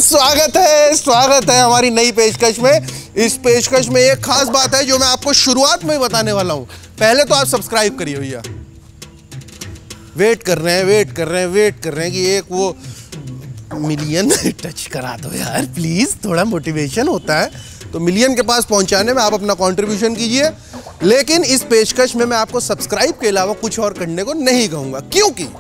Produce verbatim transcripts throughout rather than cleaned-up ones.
स्वागत है स्वागत है हमारी नई पेशकश में। इस पेशकश में एक खास बात है जो मैं आपको शुरुआत में ही बताने वाला हूं। पहले तो आप सब्सक्राइब करिए भैया। वेट कर रहे हैं वेट कर रहे हैं वेट कर रहे हैं कि एक वो मिलियन टच करा दो यार प्लीज, थोड़ा मोटिवेशन होता है तो मिलियन के पास पहुंचाने में आप अपना कंट्रीब्यूशन कीजिए। लेकिन इस पेशकश में मैं आपको सब्सक्राइब के अलावा कुछ और करने को नहीं कहूंगा, क्योंकि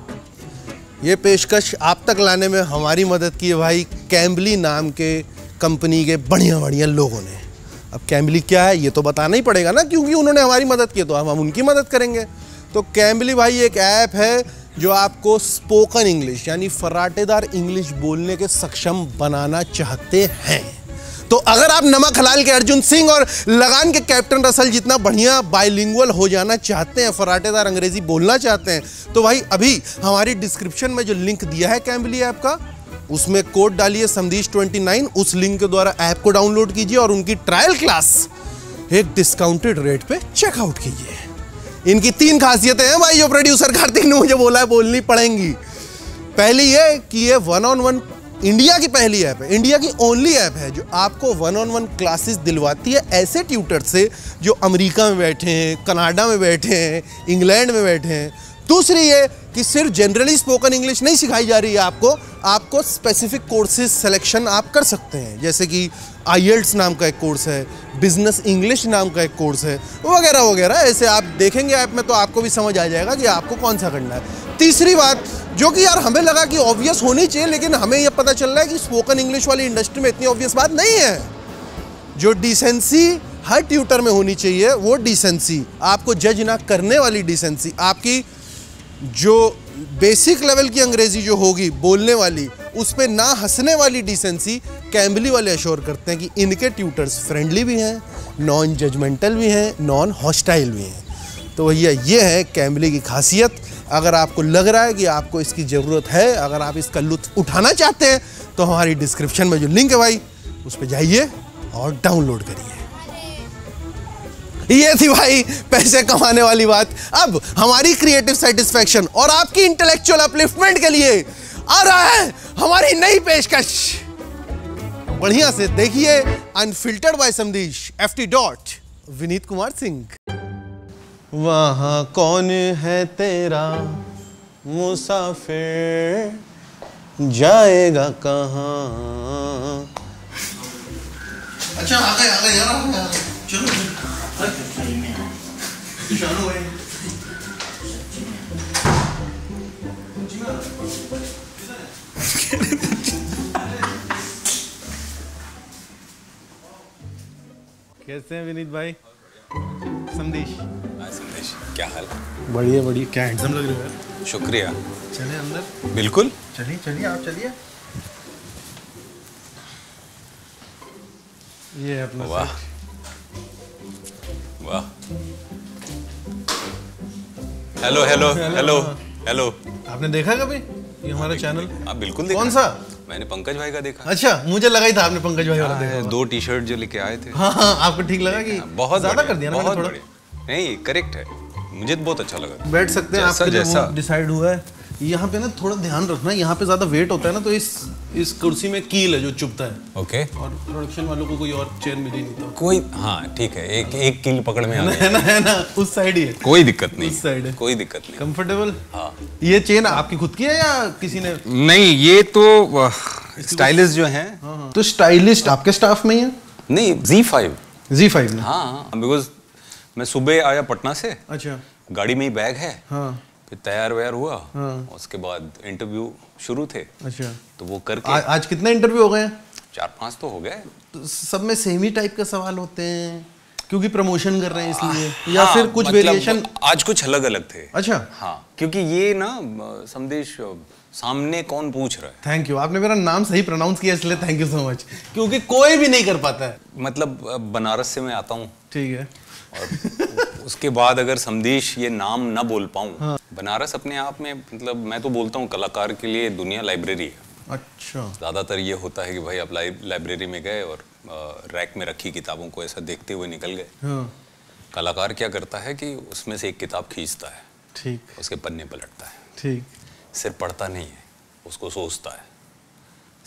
ये पेशकश आप तक लाने में हमारी मदद की है भाई कैम्बली नाम के कंपनी के बढ़िया बढ़िया लोगों ने। अब कैम्बली क्या है ये तो बताना ही पड़ेगा ना, क्योंकि उन्होंने हमारी मदद की तो हम हम उनकी मदद करेंगे। तो कैम्बली भाई एक ऐप है जो आपको स्पोकन इंग्लिश यानी फर्राटेदार इंग्लिश बोलने के सक्षम बनाना चाहते हैं। तो अगर आप नमक हलाल के अर्जुन सिंह और लगान के कैप्टन रसल जितना बढ़िया बाइलिंगुअल हो जाना चाहते हैं, फर्राटेदार अंग्रेजी बोलना चाहते हैं, तो भाई अभी हमारी डिस्क्रिप्शन में जो लिंक दिया है कैम्बली ऐप का, उसमें कोड डालिए समदीश ट्वेंटी नाइन। उस लिंक के द्वारा ऐप को डाउनलोड कीजिए और उनकी ट्रायल क्लास एक डिस्काउंटेड रेट पे चेकआउट कीजिए। इनकी तीन खासियतें हैं भाई जो प्रोड्यूसर कार्तिक ने मुझे बोला है बोलनी पड़ेंगी। पहली ये कि ये वन ऑन वन इंडिया की पहली ऐप है, इंडिया की ओनली ऐप है जो आपको वन ऑन वन क्लासेस दिलवाती है ऐसे ट्यूटर से जो अमेरिका में बैठे हैं, कनाडा में बैठे हैं, इंग्लैंड में बैठे हैं। दूसरी ये कि सिर्फ जनरली स्पोकन इंग्लिश नहीं सिखाई जा रही है आपको, आपको स्पेसिफिक कोर्सेज सिलेक्शन आप कर सकते हैं, जैसे कि आई एल्ट्स नाम का एक कोर्स है, बिजनेस इंग्लिश नाम का एक कोर्स है, वगैरह वगैरह। ऐसे आप देखेंगे ऐप में तो आपको भी समझ आ जाएगा कि आपको कौन सा करना है। तीसरी बात जो कि यार हमें लगा कि ऑब्वियस होनी चाहिए, लेकिन हमें यह पता चल रहा है कि स्पोकन इंग्लिश वाली इंडस्ट्री में इतनी ऑब्वियस बात नहीं है। जो डिसेंसी हर ट्यूटर में होनी चाहिए वो डिसेंसी, आपको जज ना करने वाली डिसेंसी, आपकी जो बेसिक लेवल की अंग्रेजी जो होगी बोलने वाली उस पर ना हंसने वाली डिसेंसी, कैम्बली वाले अश्योर करते हैं कि इनके ट्यूटर्स फ्रेंडली भी हैं, नॉन जजमेंटल भी हैं, नॉन हॉस्टाइल भी हैं। तो भैया ये है कैम्बली की खासियत। अगर आपको लग रहा है कि आपको इसकी ज़रूरत है, अगर आप इसका लुत्फ़ उठाना चाहते हैं तो हमारी डिस्क्रिप्शन में जो लिंक है भाई उस पर जाइए और डाउनलोड करिए। ये थी भाई पैसे कमाने वाली बात। अब हमारी क्रिएटिव सेटिस्फैक्शन और आपकी इंटेलेक्चुअल अपलिफ्टमेंट के लिए आ रहा है हमारी नई पेशकश। बढ़िया से देखिए unfiltered by Samdish FT dot Vineet Kumar Singh. वहाँ कौन है तेरा मुसाफिर जाएगा कहाँ। अच्छा आ गए आ गए यार आ गए। चलो चलो भाई कैसे हैं विनीत भाई? समदीश समदीश क्या हाल? बढ़िया बढ़िया। क्या हैंडसम लग रहे हो। शुक्रिया। चलिए अंदर। बिल्कुल चलिए चलिए आप चलिए। ये है अपना। वाह वाह। Hello hello hello hello. आपने देखा कभी ये हमारा चैनल? आप बिल्कुल देखा। कौन सा? मैंने पंकज भाई का देखा। अच्छा मुझे लगा ही था आपने पंकज भाई वाला देखा। दो टी शर्ट जो लेके आए थे। हाँ हाँ आपको ठीक लगा कि बहुत ज्यादा कर दिया ना बहुत थोड़ा? नहीं करेक्ट है, मुझे तो बहुत अच्छा लगा। बैठ सकते हैं आपके जैसा डिसाइड हुआ है। यहाँ पे ना थोड़ा ध्यान रखना, यहाँ पे ज्यादा वेट होता है ना तो इस इस कुर्सी में कील है जो चुभता है। ओके। और प्रोडक्शन वालों को कोई और चेयर मिल ही नहीं था। कोई हाँ ठीक है, एक एक कील पकड़ में आ गया है ना है ना उस साइड ही है। कोई दिक्कत नहीं, उस साइड है कोई दिक्कत नहीं। कंफर्टेबल। हाँ ये चेन आपकी खुद की है या किसी ने? नहीं ये तो स्टाइलिस्ट जो हैं। हाँ तो स्टाइलिस्ट आपके स्टाफ में ही है? नहीं ज़ी फाइव। ज़ी फाइव में? हाँ बिकॉज मैं सुबह आया पटना से। अच्छा। गाड़ी में ही बैग है। हाँ। फिर तैयार वैयार हुआ। हाँ। उसके बाद इंटरव्यू शुरू थे। अच्छा। तो वो करके आ, आज कितने इंटरव्यू हो गए हैं? चार पांच तो हो गए। तो सब में सेम ही टाइप के सवाल होते हैं क्योंकि प्रमोशन कर रहे हैं इसलिए, या हाँ, फिर कुछ मतलब वेरिएशन? आज कुछ अलग अलग थे। अच्छा। हाँ क्योंकि ये ना समदेश सामने कौन पूछ रहा है। थैंक यू, आपने मेरा नाम सही प्रोनाउंस किया इसलिए थैंक यू सो मच, क्योंकि कोई भी नहीं कर पाता है। मतलब बनारस से मैं आता हूँ। ठीक है। और उसके बाद अगर समदेश ये नाम ना बोल पाऊँ। हाँ। बनारस अपने आप में मतलब मैं तो बोलता हूँ कलाकार के लिए दुनिया लाइब्रेरी है। अच्छा। ज़्यादातर ये होता है कि भाई आप लाइब्रेरी में गए और रैक में रखी किताबों को ऐसा देखते हुए निकल गए। हाँ। कलाकार क्या करता है कि उसमें से एक किताब खींचता है। ठीक। उसके पन्ने पलटता है। ठीक। सिर्फ पढ़ता नहीं है, उसको सोचता है,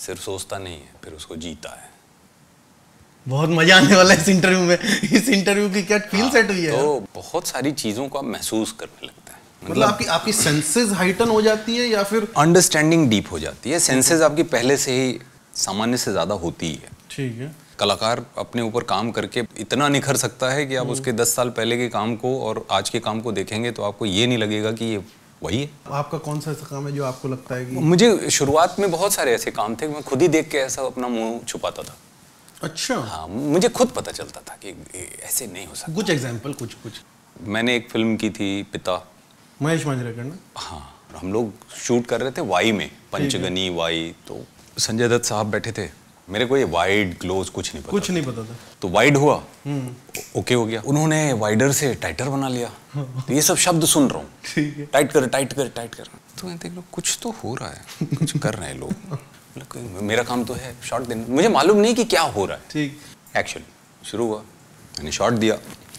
सिर्फ सोचता नहीं है, फिर उसको जीता है। बहुत मजा आने वाला है इस इंटरव्यू में। इस इंटरव्यू की क्या फील सेट हुई है? तो बहुत सारी चीजों को आप महसूस करने लगता है। मतलब आपकी आपकी सेंसेस हाइटन हो जाती है या फिर अंडरस्टैंडिंग डीप हो जाती है। सेंसेस आपकी पहले से ही सामान्य से ज्यादा होती ही है। ठीक है। कलाकार अपने ऊपर काम करके इतना निखर सकता है कि आप उसके दस साल पहले के काम को और आज के काम को देखेंगे तो आपको ये नहीं लगेगा कि ये वही है। आपका कौन सा ऐसा काम है जो आपको लगता है कि मुझे शुरुआत में बहुत सारे ऐसे काम थे, मैं खुद ही देख के ऐसा अपना मुंह छुपाता था। अच्छा। हाँ, मुझे खुद पता चलता था कि ऐसे नहीं हो सकता। कुछ एग्जांपल कुछ कुछ मैंने एक फिल्म की थी पिता, महेश मांजरेकर ना। हाँ, हम लोग शूट कर रहे थे वाई में, पंचगनी वाई। तो संजय दत्त साहब बैठे थे, मेरे को ये वाइड क्लोज कुछ नहीं पता कुछ नहीं पता था। तो वाइड हुआ, ओके हो गया। उन्होंने वाइडर से टाइटर बना लिया। तो ये सब शब्द सुन रहा हूँ, ठीक है। टाइट कर टाइट कर टाइट कर। तो मैं देख लो कुछ तो हो रहा है, कुछ कर रहे हैं लोग। मेरा काम तो है शॉट देना, मुझे मालूम नहीं कि क्या हो रहा है। ठीक। एक्शन शुरू हुआ, मैंने शॉट दिया,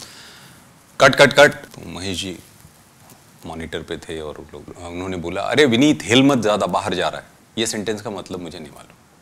कट कट कट। तो महेश जी मॉनिटर पे थे और लोग, उन्होंने बोला अरे विनीत हिल मत, ज्यादा बाहर जा रहा है। ये सेंटेंस का मतलब मुझे नहीं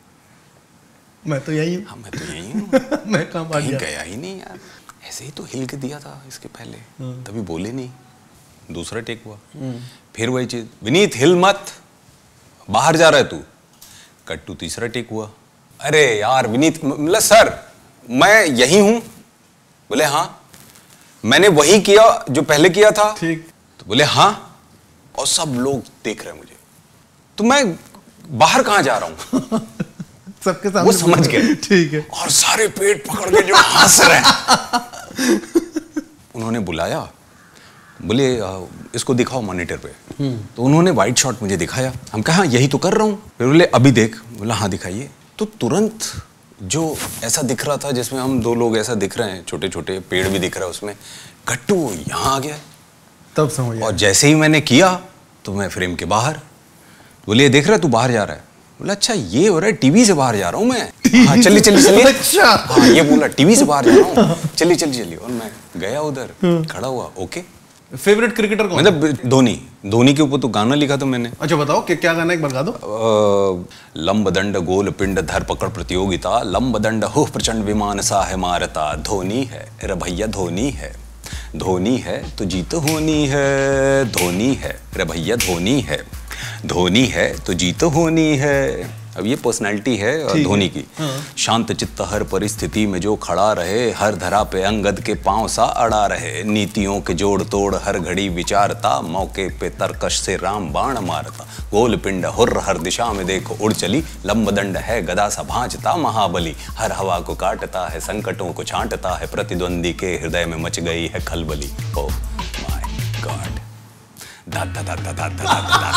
मालूम। मैं तो यही हूँ। हाँ, मैं तो यही हूँ। मैं कहाँ बाहर कहीं गया? गया ही नहीं यार, ऐसे ही तो हिल के दिया था इसके पहले, तभी बोले नहीं। दूसरा टेक हुआ, फिर वही चीज, विनीत हिल मत, बाहर जा रहा है तू। कट टू तीसरा टेक हुआ, अरे यार विनीत, मतलब सर मैं यही हूं। बोले हाँ, मैंने वही किया जो पहले किया था। ठीक। तो बोले हाँ, और सब लोग देख रहे हैं मुझे, तो मैं बाहर कहां जा रहा हूं? सबके सामने वो समझ गए। ठीक है। और सारे पेट पकड़ के जो हंस रहे हैं। उन्होंने बुलाया, बोले इसको दिखाओ मॉनिटर पे। तो उन्होंने वाइड शॉट मुझे दिखाया। हम कहा यही तो कर रहा हूँ। फिर बोले अभी देख। बोला हाँ दिखाइए। तो तुरंत जो ऐसा दिख रहा था जिसमें हम दो लोग ऐसा दिख रहे हैं, छोटे छोटे पेड़ भी दिख रहा है उसमें, कट्टू यहाँ आ गया। तब समझ गया। और जैसे ही मैंने किया तो मैं फ्रेम के बाहर। बोले देख रहा है तू बाहर जा रहा है। बोला अच्छा ये हो रहा है, टीवी से बाहर जा रहा हूँ मैं। हाँ चलिए चलिए चलिए। अच्छा। हाँ ये बोला टीवी से बाहर जा रहा हूँ, चलिए चलिए चलिए। और मैं गया उधर, खड़ा हुआ। ओके। फेवरेट क्रिकेटर कौन? मतलब धोनी। धोनी के ऊपर तो गाना लिखा था मैंने। अच्छा बताओ कि क्या गाना, एक बार गा दो। लंब दंड गोल पिंड धर पकड़ प्रतियोगिता, लंब दंड हो प्रचंड विमान सा है मारता। धोनी है रे भैया धोनी है, धोनी है तो जीत होनी है। धोनी है रे भैया धोनी है, धोनी है तो जीत होनी है। अब ये पर्सनालिटी है धोनी की। हाँ। शांत चित्त हर परिस्थिति में जो खड़ा रहे, हर धरा पे अंगद के पांव सा अड़ा रहे। नीतियों के जोड़ तोड़ हर घड़ी विचारता, मौके पे तरकश से राम बाण मारता। गोल पिंड हुर्र हर दिशा में देखो उड़ चली, लंबदंड है गदा सा भांजता महाबली। हर हवा को काटता है, संकटों को छांटता है, प्रतिद्वंदी के हृदय में मच गई है खलबली। Oh my god. दा दा दा दा दा दा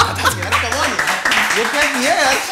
दा। ये क्या किया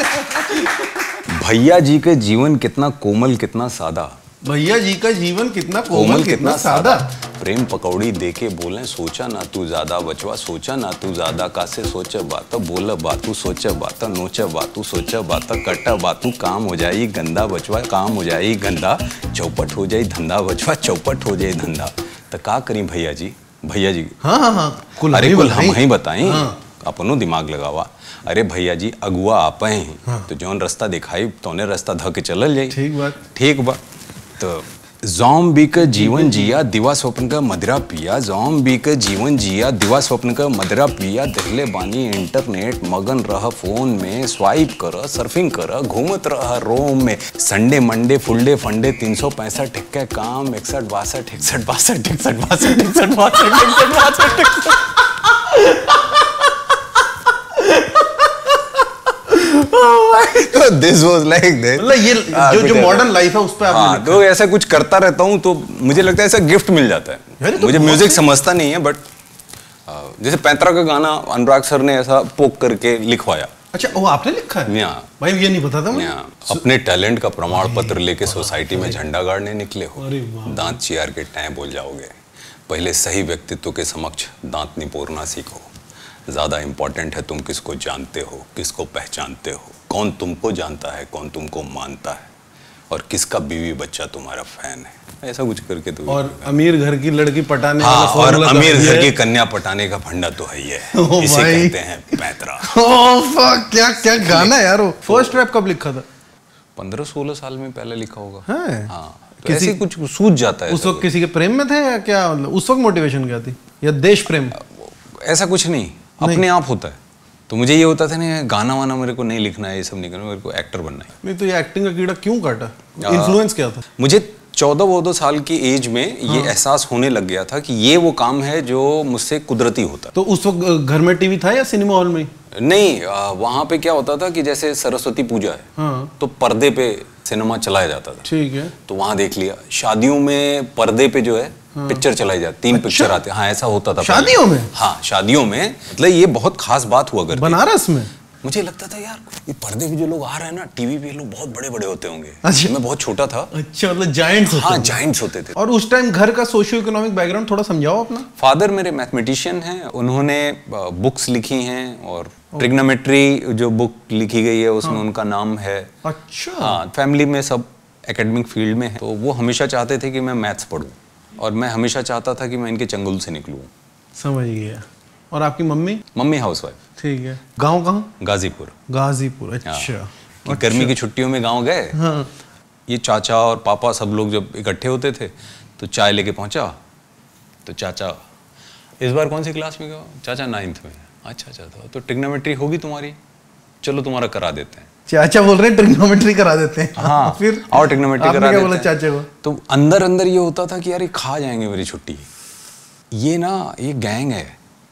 यार? भैया जी के जीवन कितना कोमल कितना सादा। भैया जी का जीवन कितना कोमल कितना सादा। प्रेम पकौड़ी देके बोले सोचा ना तू ज्यादा बचवा, सोचा ना तू ज्यादा कासे सोचा बात, बोला बातू सोचा बात, नोचा बातू सोचा बात, कटा बातू काम हो जाई गंदा बचवा, काम हो जाई गंदा। चौपट हो जाई धंधा बचवा, चौपट हो जाई धंधा। तो का करी भैया जी? भैया जी हाँ हाँ हाँ कुल अरे कुल हम ही बताएं। हाँ। अपनो दिमाग लगावा। अरे भैया जी अगुआ आप हैं। हाँ। तो जौन रास्ता दिखाई तोने रास्ता ध के चलल जाई। ठीक बात। ठीक बा। तो ज़ॉम्बी का जीवन जिया, दिवा स्वप्न का मदिरा पिया। ज़ॉम्बी का जीवन जिया, दिवा स्वप्न का मदिरा पिया। दिखले बानी इंटरनेट मगन रह फोन में, स्वाइप कर सर्फिंग कर घूमत रह रोम में। संडे मंडे फुलडे फंडे तीन सौ पैंसठ ठिक्के काम, इकसठ बासठ इकसठ बासठ इकसठ बासठ इकसठ बासठ इकसठ बासठ। तो दिस वाज लाइक दैट। मतलब ये जो जो मॉडर्न लाइफ है उस पे आपने हाँ, तो ऐसा कुछ करता रहता हूँ तो मुझे लगता है ऐसा गिफ्ट मिल जाता है। तो मुझे म्यूजिक समझता नहीं है बट जैसे पैंतरा का गाना अनुराग सर ने ऐसा पोक करके लिखवाया। अच्छा वो आपने लिखा है? यहाँ भाई ये नहीं पता था मुझे। अपने टैलेंट का प्रमाण पत्र लेके सोसाइटी में झंडा गाड़ने निकले हो, दांत चियार के टाइम बोल जाओगे। पहले सही व्यक्तित्व के समक्ष दांत निपोरना सीखो। ज़्यादा इम्पोर्टेंट है तुम किसको जानते हो, किसको पहचानते हो, कौन तुमको जानता है, कौन तुमको मानता है, और किसका बीवी बच्चा तुम्हारा फैन है। ऐसा कुछ करके तो। और अमीर घर की लड़की पटाने हाँ, और अमीर घर की कन्या पटाने का फंडा तो है ही है। इसे कहते हैं पैंतरा। ओह फक, क्या क्या गाना यार वो। फर्स्ट रैप कब लिखा था? पंद्रह सोलह साल में पहले लिखा होगा। है? हाँ, तो ऐसे कुछ सूझ जाता है। उस वक्त किसी के प्रेम में थे या क्या? उस वक्त मोटिवेशन क्या थी, या देश प्रेम? ऐसा कुछ नहीं, अपने आप होता है। तो मुझे ये होता था ना, गाना वाना मेरे को नहीं लिखना है, ये सब नहीं करना, मेरे को एक्टर बनना है। नहीं तो ये एक्टिंग का कीड़ा क्यों काटा? इन्फ्लुएंस क्या था? मुझे चौदह वोदह साल की एज में ये एहसास होने लग गया था कि ये वो काम है जो मुझसे कुदरती होता। तो उस वक्त घर में टीवी था या सिनेमा हॉल में? नहीं, वहाँ पे क्या होता था कि जैसे सरस्वती पूजा है, हाँ। तो पर्दे पे सिनेमा चलाया जाता था। ठीक है। तो वहाँ देख लिया। शादियों में पर्दे पे जो है हाँ। पिक्चर चलाई जाती, तीन अच्छा? पिक्चर आते। हाँ, ऐसा होता था शादियों में। हाँ, शादियों में, मतलब ये बहुत खास बात हुआ करती। बनारस में मुझे लगता था यार, ये पर्दे पे जो लोग आ रहे हैं ना टीवी पे, लोग बहुत बड़े बड़े होते होंगे। अच्छा? मैं बहुत छोटा था। अच्छा, मतलब जायंट्स होते? हाँ, जायंट्स होते थे। और उस टाइम घर का सोशियो इकोनॉमिक बैकग्राउंड थोड़ा समझाओ अपना। फादर मेरे मैथमेटिशियन हैं, उन्होंने बुक्स लिखी हैं, और ट्रिग्नोमेट्री जो बुक लिखी गई है उसमें हाँ। उनका नाम है। अच्छा। हाँ, फैमिली में सब एकेडमिक फील्ड में है, तो वो हमेशा चाहते थे कि मैं मैथ्स पढूं, और मैं हमेशा चाहता था कि मैं इनके चंगुल से निकलूं। समझ गया। और आपकी मम्मी? Mummy housewife. ठीक है। गांव कहाँ? गाजीपुर। गाजीपुर, अच्छा। अच्छा। गर्मी की छुट्टियों में गांव गए। हाँ। ये चाचा और पापा सब लोग जब इकट्ठे होते थे तो चाय लेके पहुंचा, तो चाचा, इस बार कौन सी क्लास में गए? चाचा नाइन्थ में। अच्छा अच्छा, तो ट्रिग्नोमेट्री होगी तुम्हारी, चलो तुम्हारा करा देते हैं। चाचा बोल रहे हैं ट्रिग्नोमेट्री करा देते हैं। हाँ, फिर और ट्रिग्नोमेट्री करा देते हैं। बोला चाचा को? तो अंदर अंदर ये होता था कि यार ये खा जाएंगे मेरी छुट्टी, ये ना ये गैंग है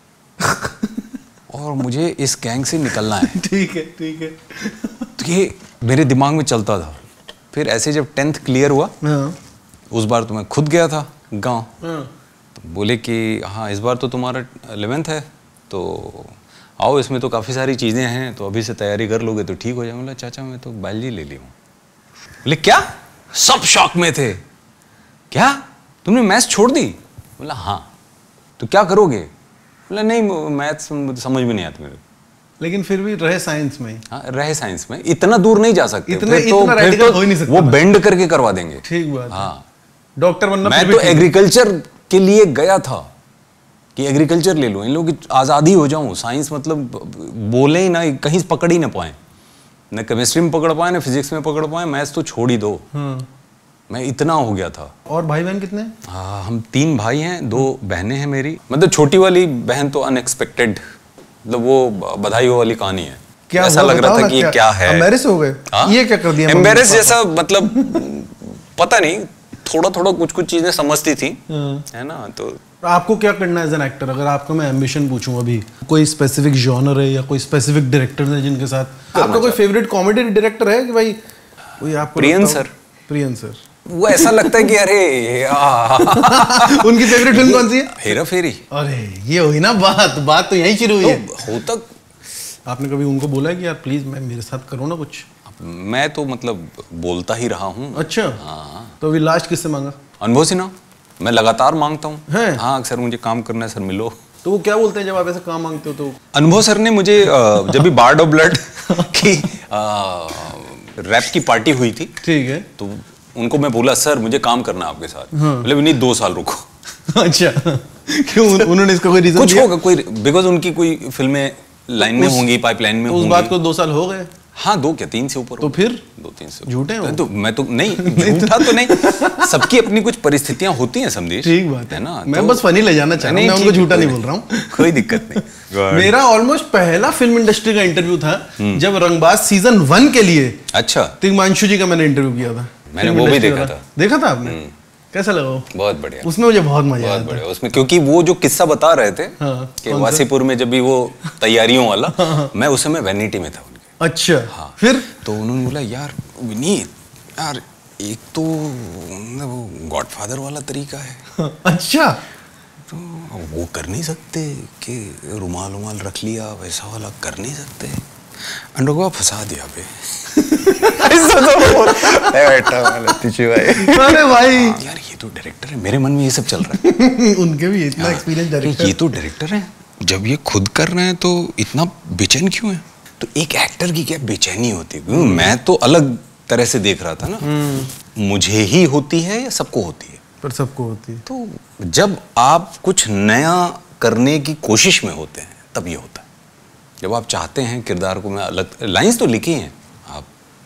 और मुझे इस गैंग से निकलना है। ठीक है, ठीक है। तो ये मेरे दिमाग में चलता था। फिर ऐसे जब टेंथ क्लियर हुआ, हाँ। उस बार तो मैं खुद गया था गांव। हाँ। तो बोले कि हाँ इस बार तो तुम्हारा इलेवेंथ है, तो आओ, इसमें तो काफ़ी सारी चीज़ें हैं, तो अभी से तैयारी कर लोगे तो ठीक हो जाए। बोला चाचा मैं तो बायोलॉजी ले ली हूँ। बोले क्या? सब शॉक में थे। क्या तुमने मैथ्स छोड़ दी? बोला हाँ। तो क्या करोगे? बोला नहीं, मैथ्स समझ में नहीं आता मेरे। लेकिन फिर भी रहे साइंस में। हाँ, रहे साइंस में, इतना दूर नहीं जा सकते। इतना, फिर तो, इतना फिर तो हो ही नहीं सकता, वो बेंड करके करवा देंगे। ठीक बात। हाँ, डॉक्टर बनना। मैं तो एग्रीकल्चर के लिए गया था कि एग्रीकल्चर ले लो, इन लोगों की आज़ादी हो जाऊं। साइंस मतलब बोले ही ना, कहीं पकड़ ही ना पाए, न केमिस्ट्री में पकड़ पाए, न फिजिक्स में पकड़ पाए, मैथ्स तो छोड़ ही दो। हाँ। मैं इतना हो गया था। और भाई बहन कितने? हाँ, हम तीन भाई हैं, दो बहनें हैं मेरी। मतलब छोटी वाली बहन तो अनएक्सपेक्टेड, मतलब वो बधाई वाली कहानी है। क्या ऐसा लग रहा था कि ये क्या है, एम्बैरेस हो गए। ये क्या कर दिया? एम्बैरेस जैसा मतलब पता नहीं, थोड़ा थोड़ा कुछ कुछ चीजें समझती थी, है ना। तो आपको क्या करना है एज एन एक्टर? अगर आपका मैं एम्बिशन पूछूं अभी, कोई स्पेसिफिक जॉनर है या कोई स्पेसिफिक डायरेक्टर है जिनके साथ आपका कोई फेवरेट कॉमेडी डायरेक्टर है कि भाई कोई आपको? Prion sir. प्रियन सर, वो ऐसा लगता है कि अरे उनकी फेवरेट फिल्म कौन सी है? हेरा फेरी। अरे ये हुई ना बात, बात तो यहीं शुरू हुई है। हो तक आपने कभी उनको बोला है कि यार प्लीज मैं मेरे साथ करो ना कुछ? मैं तो मतलब बोलता ही रहा हूँ। अच्छा। हाँ। तो अभी लास्ट किससे मांगा? अनुभव सिन्हा। मैं लगातार मांगता हूँ। हाँ सर मुझे काम करना है सर, मिलो। तो वो क्या बोलते हैं जब आप ऐसा काम मांगते हो? तो अनुभव सर ने मुझे जब भी बार्ड ऑफ ब्लड की रैप की पार्टी हुई थी, ठीक है, तो उनको मैं बोला सर मुझे काम करना है आपके साथ। हाँ। मतलब नहीं, दो साल रुको। अच्छा, क्यों? उन्होंने इसका कोई रीजन कुछ होगा? कोई बिकॉज उनकी कोई फिल्में लाइन में होंगी, पाइपलाइन में होंगी। उस बात को दो साल हो गए। हाँ, दो क्या तीन से ऊपर। तो फिर दो तीन से झूठे हो? तो मैं तो नहीं झूठा तो नहीं, सबकी अपनी कुछ परिस्थितियां होती हैं समझेश। ठीक बात है ना। मैं बस फनी ले जाना चाह रहा हूं, मैं उनको झूठा नहीं बोल रहा हूँ। कोई दिक्कत नहीं। मेरा ऑलमोस्ट पहला फिल्म इंडस्ट्री का इंटरव्यू था जब रंगबाज सीजन वन के लिए। अच्छा। तिग्मांशु जी का मैंने इंटरव्यू किया था। मैंने वो भी देखा था। देखा था आपने? कैसा लगा? बहुत बढ़िया। उसमें मुझे बहुत मजा आया। बहुत बढ़िया उसमें, क्योंकि वो जो किस्सा बता रहे थे कि वासीपुर में जब भी वो तैयारियों वाला, मैं उस समय वैनिटी में था। अच्छा। हाँ। फिर तो उन्होंने बोला यार विनीत, यार एक तो वो गॉडफादर वाला तरीका है। अच्छा। तो वो कर नहीं सकते कि रुमाल रुमाल रख लिया, वैसा वाला कर नहीं सकते। अंडोगा फंसा दिया बे। ऐसा तो अरे भाई यार ये तो डायरेक्टर है, मेरे मन में ये सब चल रहा है। उनके भी इतना एक्सपीरियंस डायरेक्टर, ये तो डायरेक्टर है, जब ये खुद कर रहे हैं तो इतना बेचैन क्यों है? तो एक एक्टर की क्या बेचैनी होती है? मैं तो अलग तरह से देख रहा था ना, मुझे ही होती है या सबको होती है? पर सबको होती है। तो जब आप कुछ नया करने की कोशिश में होते हैं तब ये होता है। जब आप चाहते हैं किरदार को, मैं अलग लाइंस तो लिखी हैं, आप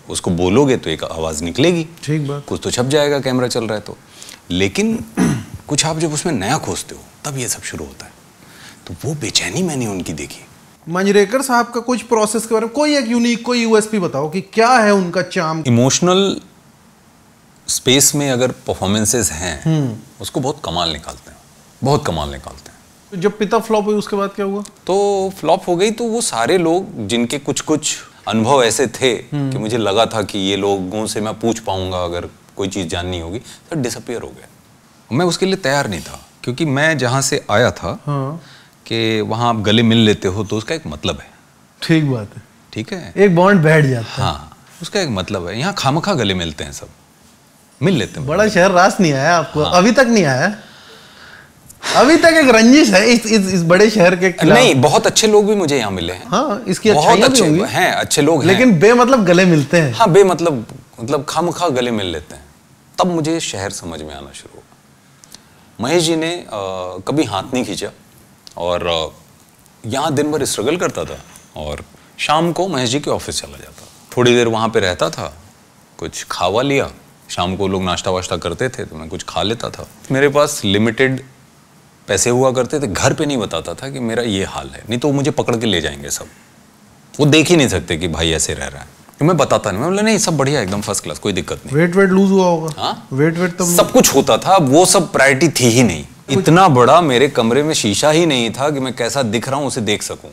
उसको बोलोगे तो एक आवाज़ निकलेगी, ठीक बात, कुछ तो छप जाएगा, कैमरा चल रहा है तो। लेकिन कुछ आप जब उसमें नया खोजते हो तब ये सब शुरू होता है। तो वो बेचैनी मैंने उनकी देखी। मंजरेकर साहब का कुछ प्रोसेस के बारे में कोई एक यूनिक कोई यूएसपी बताओ कि क्या है उनका चार्म। इमोशनल स्पेस में अगर परफॉर्मेंसेस हैं उसको बहुत कमाल निकालते हैं, बहुत कमाल निकालते हैं। तो जब पिता फ्लॉप हुई उसके बाद क्या हुआ? तो फ्लॉप हो गई तो वो सारे लोग जिनके कुछ कुछ अनुभव ऐसे थे कि मुझे लगा था कि ये लोगों से मैं पूछ पाऊंगा अगर कोई चीज़ जाननी होगी, तो डिसअपियर हो गया। मैं उसके लिए तैयार नहीं था क्योंकि मैं जहाँ से आया था हाँ। कि वहाँ आप गले मिल लेते हो तो उसका एक मतलब है। ठीक बात है, ठीक है, एक बॉन्ड बैठ जाता है। हाँ, उसका एक मतलब है। यहाँ खामखा गले मिलते हैं, सब मिल लेते हैं। बड़ा शहर रास नहीं आया आपको? हाँ। अभी तक नहीं आया? अभी तक एक रंजिश है इस इस, इस बड़े शहर के खिलाफ? नहीं, बहुत अच्छे लोग भी मुझे यहाँ मिले हैं। हाँ, इसकी बहुत अच्छे हैं, अच्छे लोग हैं, लेकिन बेमतलब गले मिलते हैं। हाँ, बेमतलब मतलब खामखा गले मिल लेते हैं। तब मुझे शहर समझ में आना शुरू हुआ। महेश जी ने आ, कभी हाथ नहीं खींचा और यहाँ दिन भर स्ट्रगल करता था और शाम को महेश जी के ऑफिस चला जाता, थोड़ी देर वहाँ पे रहता था, कुछ खावा लिया, शाम को लोग नाश्ता वाश्ता करते थे तो मैं कुछ खा लेता था। मेरे पास लिमिटेड पैसे हुआ करते थे, घर पे नहीं बताता था कि मेरा ये हाल है, नहीं तो मुझे पकड़ के ले जाएंगे सब। वो देख ही नहीं सकते कि भाई ऐसे रह रहा है, तो मैं बताता नहीं। मैं बोला नहीं, सब बढ़िया, एकदम फर्स्ट क्लास, कोई दिक्कत नहीं। वेट वेट लूज हुआ होगा? हाँ, वेट वेट तो सब कुछ होता था, वो सब प्रायोरिटी थी ही नहीं। इतना बड़ा मेरे कमरे में शीशा ही नहीं था कि मैं कैसा दिख रहा हूँ उसे देख सकूं।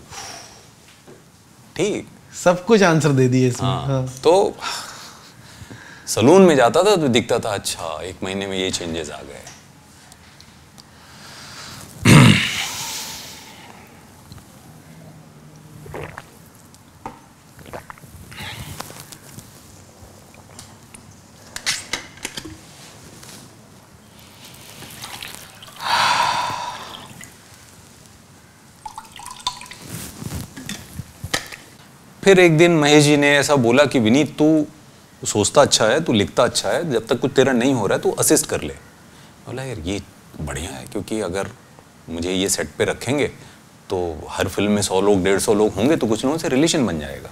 ठीक, सब कुछ आंसर दे दिए इसमें। हाँ, हाँ। तो सलून में जाता था तो दिखता था अच्छा एक महीने में ये चेंजेस आ गए। फिर एक दिन महेश जी ने ऐसा बोला कि विनीत, तू सोचता अच्छा है, तू लिखता अच्छा है, जब तक कुछ तेरा नहीं हो रहा है तू असिस्ट कर ले। बोला यार ये बढ़िया है, क्योंकि अगर मुझे ये सेट पे रखेंगे तो हर फिल्म में सौ लोग डेढ़ सौ लोग होंगे तो कुछ लोगों से रिलेशन बन जाएगा।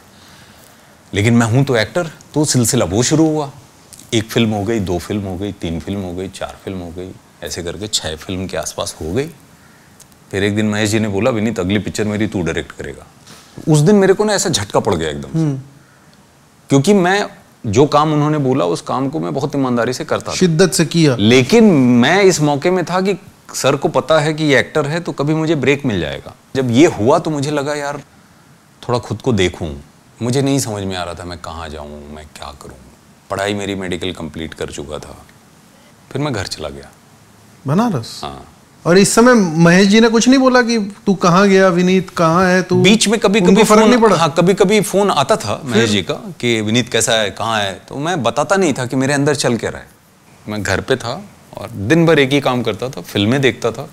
लेकिन मैं हूँ तो एक्टर। तो सिलसिला वो शुरू हुआ, एक फिल्म हो गई, दो फिल्म हो गई, तीन फिल्म हो गई, चार फिल्म हो गई, ऐसे करके छः फिल्म के आसपास हो गई। फिर एक दिन महेश जी ने बोला विनीत अगली पिक्चर मेरी तू डायरेक्ट करेगा। उस दिन मेरे को ना ऐसा झटका पड़ गया एकदम से, क्योंकि मैं जो काम उन्होंने बोला उस काम को मैं बहुत ईमानदारी से करता था, शिद्दत से किया। लेकिन मैं इस मौके में था कि सर को पता है कि ये एक्टर है तो कभी मुझे ब्रेक मिल जाएगा। जब ये हुआ तो मुझे लगा यार थोड़ा खुद को देखूं। मुझे नहीं समझ में आ रहा था मैं कहाँ जाऊं, मैं क्या करूं। पढ़ाई मेरी मेडिकल कंप्लीट कर चुका था। फिर मैं घर चला गया बनारस। हाँ। और इस समय महेश जी ने कुछ नहीं बोला कि तू कहाँ गया विनीत, कहाँ है तू? बीच में कभी कभी फर्क नहीं पड़ा? हाँ, कभी कभी फोन आता था महेश जी का कि विनीत कैसा है, कहाँ है, तो मैं बताता नहीं था कि मेरे अंदर चल क्या रहा है। मैं घर पे था और दिन भर एक ही काम करता था, फिल्में देखता था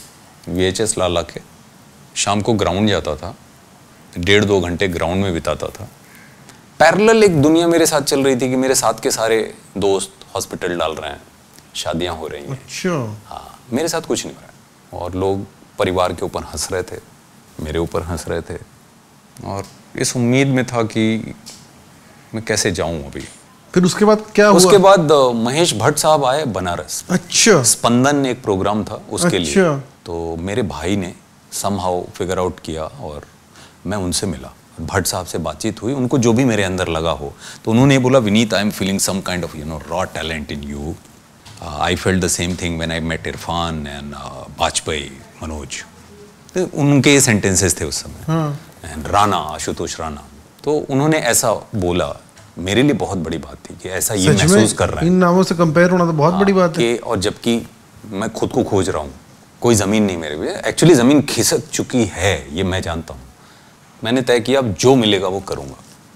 वीएचएस ला ला के, शाम को ग्राउंड जाता था, डेढ़ दो घंटे ग्राउंड में बिताता था। पैरेलल एक दुनिया मेरे साथ चल रही थी कि मेरे साथ के सारे दोस्त हॉस्पिटल डाल रहे हैं, शादियां हो रही हैं। अच्छा। हाँ, मेरे साथ कुछ नहीं हो रहा है और लोग परिवार के ऊपर हंस रहे थे, मेरे ऊपर हंस रहे थे और इस उम्मीद में था कि मैं कैसे जाऊं अभी। फिर उसके बाद क्या हुआ? उसके बाद महेश भट्ट साहब आए बनारस। अच्छा। स्पंदन एक प्रोग्राम था उसके अच्छा। लिए, तो मेरे भाई ने समहाउ फिगर आउट किया और मैं उनसे मिला। भट्ट साहब से बातचीत हुई, उनको जो भी मेरे अंदर लगा हो तो उन्होंने बोला Vineet I am feeling some kind of you know raw talent in you. I felt the same thing when I met Irfan and Vajpayee, Manoj. तो उनके सेंटेंसेस थे उस समय। एंड राणा, आशुतोष राणा। तो उन्होंने ऐसा बोला, मेरे लिए बहुत बड़ी बात थी कि ऐसा ये महसूस कर रहा है। इन नामों से कंपेयर होना तो बहुत बड़ी बात है। और जबकि मैं खुद को खोज रहा हूँ, कोई ज़मीन नहीं मेरे लिए। एक्चुअली ज़मीन खिसक चुकी है, ये मैं जानता हूँ। मैंने तय किया अब जो मिलेगा वो करूँगा।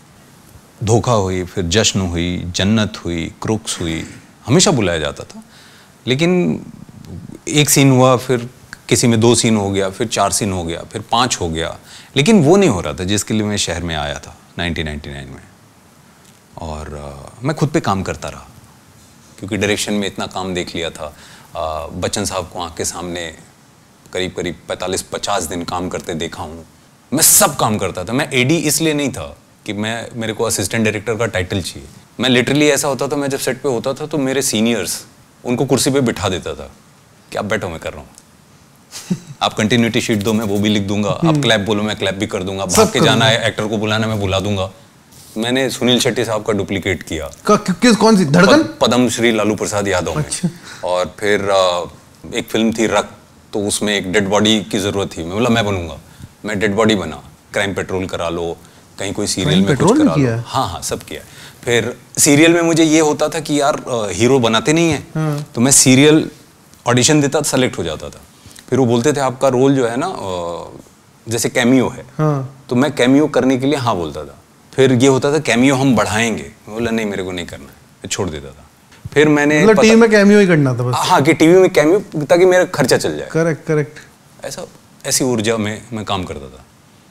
धोखा हुई, फिर जश्न हुई, जन्नत हुई, क्रुक्स हुई, हमेशा बुलाया जाता था। लेकिन एक सीन हुआ, फिर किसी में दो सीन हो गया, फिर चार सीन हो गया, फिर पाँच हो गया, लेकिन वो नहीं हो रहा था जिसके लिए मैं शहर में आया था नाइनटीन नाइंटी नाइन में। और आ, मैं खुद पे काम करता रहा क्योंकि डायरेक्शन में इतना काम देख लिया था। आ, बच्चन साहब को आँख के सामने करीब करीब पैंतालीस पचास दिन काम करते देखा हूँ। मैं सब काम करता था। मैं एडी इसलिए नहीं था कि मैं मेरे को असिस्टेंट डायरेक्टर का टाइटल चाहिए। मैं लिटरली ऐसा होता था, मैं जब सेट पे होता था तो मेरे सीनियर्स उनको कुर्सी पे बिठा देता था कि आप बैठो, मैं कर रहा हूँ। आप कंटिन्यूटी शीट दो, मैं वो भी लिख दूंगा। आप क्लैप बोलो, मैं क्लैप भी कर दूंगा। भाग के जाना है, एक्टर को बुलाना, मैं बुला दूंगा। मैंने सुनील शेट्टी साहब का डुप्लीकेट किया। किस कौन सी? धड़कन? पद्म श्री लालू प्रसाद यादव में। अच्छा। और फिर एक फिल्म थी रक्त, तो उसमें एक डेड बॉडी की जरूरत थी। मैं बोला मैं बनूंगा, मैं डेड बॉडी बना। क्राइम पेट्रोल करा लो, कहीं कोई सीरियल में कुछ करा लो। हाँ हाँ सब किया। फिर सीरियल में मुझे ये होता था कि यार हीरो बनाते नहीं है, हाँ। तो मैं सीरियल ऑडिशन देता, सेलेक्ट हो जाता था। फिर वो बोलते थे आपका रोल जो है ना जैसे कैमियो है, हाँ। तो मैं कैमियो करने के लिए हाँ बोलता था। फिर ये होता था कैमियो हम बढ़ाएंगे, मैं बोला नहीं मेरे को नहीं करना है, मैं छोड़ देता था। फिर मैंने मतलब टीवी में कैमियो ही करना था बस। हाँ कि टीवी में कैमियो, ताकि मेरा खर्चा चल जाए। Correct correct. ऐसा ऐसी ऊर्जा में मैं काम करता था।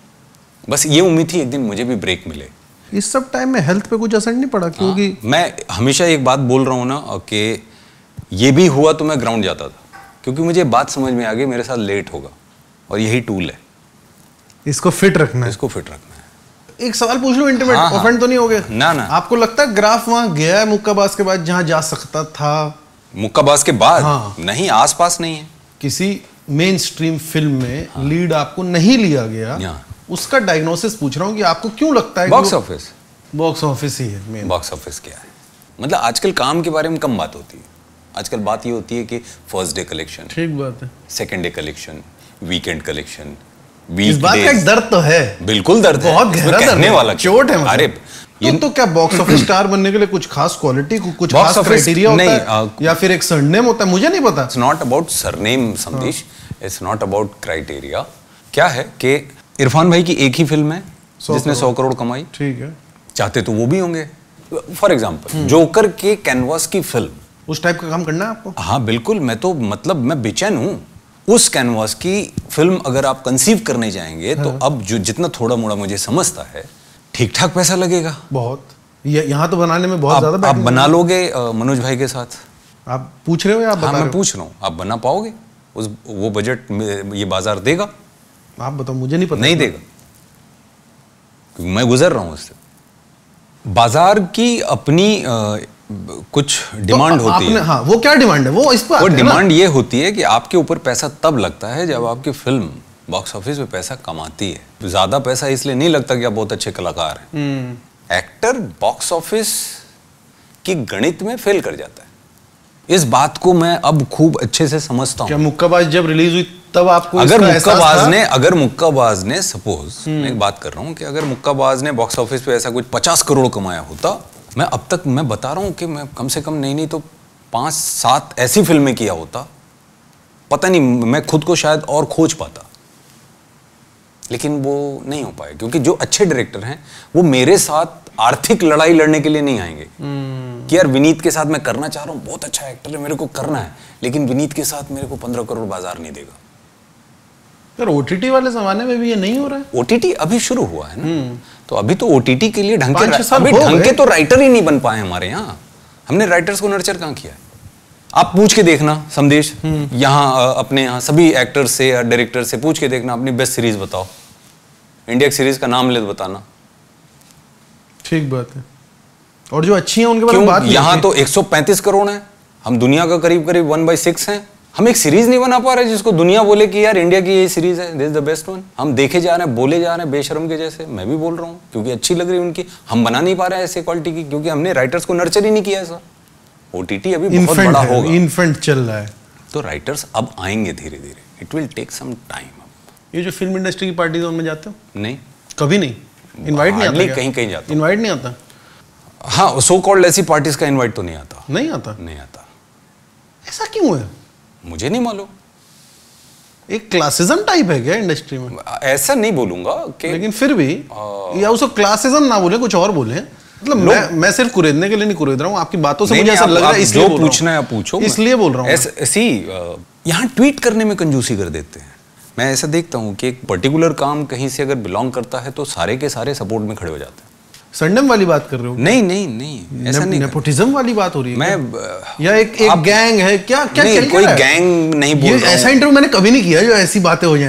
बस ये उम्मीद थी एक दिन मुझे भी ब्रेक मिले। इस सब टाइम में हेल्थ पे कुछ असर नहीं पड़ा? क्योंकि हाँ, मैं हमेशा एक बात बोल रहा हूँ ना कि ये भी हुआ तो मैं ग्राउंड जाता था, क्योंकि मुझे बात समझ में आ गई मेरे साथ लेट होगा और यही टूल है। इसको फिट रखना है। इसको फिट रखना है। एक सवाल पूछ लो, इंटीमेट हाँ, ऑफेंड तो नहीं हो गया? ना ना। आपको लगता है ग्राफ वहां गया है मुक्काबाज के बाद जहां जा सकता था? मुक्काबाज के बाद? हाँ। नहीं, आसपास नहीं है। किसी मेन स्ट्रीम फिल्म में हाँ। लीड आपको नहीं लिया गया, उसका डायग्नोसिस पूछ रहा हूँ कि आपको क्यों लगता है? Box office. बॉक्स ऑफिस ही है मेन। बॉक्स ऑफिस क्या है? मतलब आजकल काम के बारे में कम बात होती है। आजकल बात ये होती है कि फर्स्ट डे कलेक्शन, ठीक बात है, second day collection, weekend collection. इस बात का एक दर्द तो है, बिल्कुल दर्द है, बहुत गहरा कहने वाला चोट है। मतलब। अरे ये तो क्या बॉक्स ऑफिस स्टार बनने के लिए कुछ खास क्वालिटी, कुछ खास क्राइटेरिया होता है या फिर एक सरनेम होता है? मुझे नहीं पता। It's not about surname Sandesh, it's not about criteria. क्या है कि इरफान भाई की एक ही फिल्म है जिसने सौ करोड़ कमाई, ठीक है, चाहते तो वो भी होंगे। फॉर एग्जाम्पल जोकर के कैनवास की फिल्म, उस टाइप का काम करना है आपको? हाँ बिल्कुल। मैं तो मतलब मैं बेचैन हूँ। उस कैनवास की फिल्म अगर आप कंसीव करने जाएंगे हाँ। तो अब जो जितना थोड़ा मोड़ा मुझे समझता है ठीक ठाक पैसा लगेगा। बहुत यहाँ तो बनाने में बहुत आप, ज्यादा आप बना लोगे मनोज भाई के साथ? आप पूछ रहे हो या आप हाँ, बता मैं पूछ रहा हूँ, आप बना पाओगे? उस वो बजट में ये बाजार देगा? आप बताओ, मुझे नहीं पता। नहीं देगा, क्योंकि मैं गुजर रहा हूँ उससे। बाजार की अपनी आ, कुछ डिमांड तो होती है। हाँ, वो क्या डिमांड है? वो इस पर वो डिमांड ये होती है कि आपके ऊपर पैसा तब लगता है जब आपकी फिल्म बॉक्स ऑफिस पे पैसा कमाती है। ज्यादा पैसा इसलिए नहीं लगता कि आप बहुत अच्छे कलाकार हैं। एक्टर बॉक्स ऑफिस की गणित में फेल कर जाता है। इस बात को मैं अब खूब अच्छे से समझता हूँ। क्या मुक्काबाज जब रिलीज हुई तब आपको अगर मुक्काबाज ने अगर मुक्काबाज ने सपोज मैं एक बात कर रहा हूँ कि अगर मुक्काबाज ने बॉक्स ऑफिस पे ऐसा कुछ पचास करोड़ कमाया होता, मैं अब तक मैं बता रहा हूँ कि मैं कम से कम नहीं नहीं तो पांच सात ऐसी फिल्में किया होता, पता नहीं मैं खुद को शायद और खोज पाता। लेकिन वो नहीं हो पाया, क्योंकि जो अच्छे डायरेक्टर हैं वो मेरे साथ आर्थिक लड़ाई लड़ने के लिए नहीं आएंगे कि यार विनीत के साथ मैं करना चाह रहा हूँ, बहुत अच्छा एक्टर है, मेरे को करना है, लेकिन विनीत के साथ मेरे को पंद्रह करोड़ बाजार नहीं देगा। यार ओटीटी वाले जमाने में भी ये नहीं हो रहा है। ओटीटी अभी शुरू हुआ है ना, तो अभी तो ओटीटी के लिए ढंग के अभी ढंग के तो राइटर ही नहीं बन पाए हमारे यहाँ। हमने राइटर्स को नर्चर कहाँ किया है? आप पूछ के देखना संदेश, यहाँ अपने यहाँ सभी एक्टर्स से या डायरेक्टर से पूछ के देखना, अपनी बेस्ट सीरीज बताओ, इंडिया की सीरीज का नाम ले बताना। ठीक बात है। और जो अच्छी हैं उनके बारे में बात नहीं। यहाँ तो एक सौ पैंतीस करोड़ है, हम दुनिया का करीब करीब वन बाई सिक्स है। हम एक सीरीज नहीं बना पा रहे जिसको दुनिया बोले कि यार इंडिया की ये सीरीज है, this is the best one. हम देखे जा रहे हैं, बोले जा रहे हैं बेशर्म के जैसे। मैं भी बोल रहा हूँ क्योंकि अच्छी लग रही है उनकी। हम बना नहीं पा रहे हैं ऐसे क्वालिटी की, क्योंकि हमने राइटर्स को नर्चर ही नहीं किया ऐसा। ओटीटी अभी बहुत बड़ा होगा, इन्फेंट चल रहा है, तो राइटर्स अब आएंगे धीरे धीरे। It will take some time. ये जो फिल्म इंडस्ट्री की पार्टी में जाते हो? नहीं, कभी नहीं। इनवाइट नहीं आता? कहीं कहीं जाता। इनवाइट नहीं आता? हाँ, सो कॉल्ड ऐसी पार्टीज का इनवाइट तो नहीं आता। नहीं आता? नहीं आता। ऐसा क्यों है? मुझे नहीं मालूम। एक क्लासिज्म टाइप है क्या इंडस्ट्री में? ऐसा नहीं बोलूंगा कि, लेकिन फिर भी या उसको क्लासिज्म ना बोले, कुछ और बोले। मतलब मैं मैं सिर्फ कुरेदने के लिए नहीं कुरेद रहा हूँ, आपकी बातों से मुझे ऐसा लग रहा है, इसलिए जो पूछना है आप पूछो, इसलिए बोल रहा हूँ। ऐसी यहाँ ट्वीट करने में कंजूसी कर देते हैं। मैं ऐसा देखता हूँ कि एक पर्टिकुलर काम कहीं से अगर बिलोंग करता है तो सारे के सारे सपोर्ट में खड़े हो जाते हैं। सरनेम वाली बात कर रहे हो? नहीं नहीं नहीं, ऐसा नहीं। नेपोटिज्म वाली बात हो रही है मैं या एक एक गैंग है क्या? क्या नहीं, कोई गैंग नहीं बोल रहा हूं। ऐसा इंटरव्यू मैंने कभी नहीं किया जो ऐसी बातें हो जाएं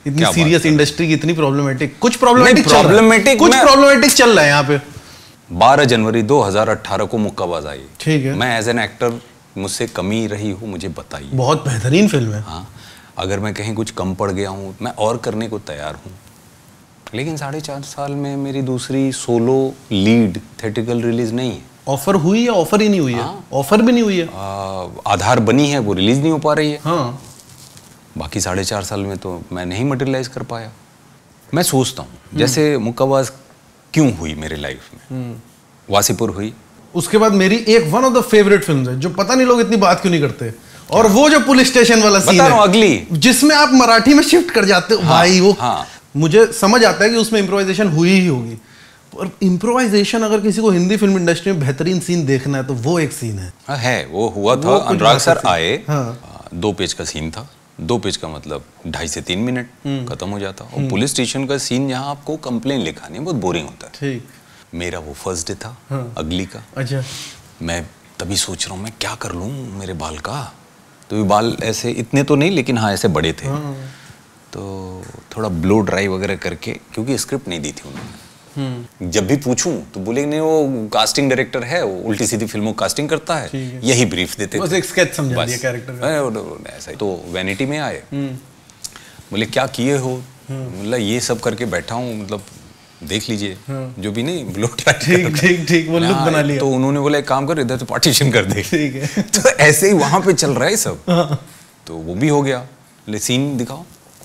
इतनी सीरियस इंडस्ट्री की इतनी प्रॉब्लमेटिक, कुछ प्रॉब्लमेटिक प्रॉब्लमेटिक कुछ प्रॉब्लमेटिक चल रहा है यहाँ पे। बारह जनवरी दो हज़ार अठारह को मुक्काबाज आई। ठीक है। मैं एज एन एक्टर मुझसे कमी रही हो मुझे बताइए। बहुत बेहतरीन फिल्म है। हाँ, अगर मैं कहीं कुछ कम पड़ गया हूँ मैं और करने को तैयार हूँ, लेकिन साढ़े चार साल में मेरी दूसरी सोलो लीड थिएट्रिकल रिलीज नहीं है। ऑफर हुई या ऑफर ही नहीं हुई है? ऑफर भी नहीं हुई है। आ, आधार बनी है, वो रिलीज नहीं हो पा रही है। हाँ। बाकी साढ़े चार साल में तो मैं नहीं मटेरियलाइज कर पाया। मैं सोचता हूँ जैसे मुक्काबाज क्यों हुई मेरे लाइफ में, वासीपुर हुई, उसके बाद मेरी एक one of the favourite films है जो पता नहीं लोग इतनी बात क्यों नहीं करते, और वो जो पुलिस स्टेशन वाला सीन है अगली, जिसमें आप मराठी में शिफ्ट कर जाते हो। हाँ, भाई वो हाँ। मुझे समझ आता है कि उसमें इम्प्रोवाइजेशन हुई ही होगी, और इम्प्रोवाइजेशन अगर किसी को हिंदी फिल्म इंडस्ट्री में बेहतरीन सीन देखना है तो वो एक सीन है। हाँ, है वो हुआ था। अनुराग सर आए। हाँ। दो पेज का सीन था, दो पेज का मतलब ढाई से तीन मिनट खत्म हो जाता। और पुलिस स्टेशन का सीन जहाँ आपको कंप्लेन लिखानी है बहुत बोरिंग होता है। ठीक। मेरा वो फर्स्ट डे था। हाँ। अगली का। अच्छा। मैं तभी सोच रहा हूँ मैं क्या कर लूँ मेरे बाल का, तो बाल ऐसे इतने तो नहीं लेकिन हाँ ऐसे बड़े थे। हाँ। तो थोड़ा ब्लो ड्राई वगैरह करके, क्योंकि स्क्रिप्ट नहीं दी थी उन्होंने। जब भी पूछूं तो बोलेंगे नहीं वो कास्टिंग डायरेक्टर है, वो उल्टी सीधी फिल्मों कास्टिंग करता है, यही ब्रीफ देते बस थे। एक स्केच समझा दिया कैरेक्टर। ऐसा ही। तो वैनिटी में आए, बोले क्या किए हो, मतलब ये सब करके बैठा हूँ, मतलब देख लीजिए। हाँ। जो भी नहीं ब्लो ड्राई। ठीक ठीक ठीक, वो लुक बना लिया। तो उन्होंने बोला एक काम कर, इधर तो पार्टीशन कर दे। ठीक है। तो ऐसे ही वहां पे चल रहा है सब। हाँ। तो वो भी हो गया, ले सीन दिखाओ,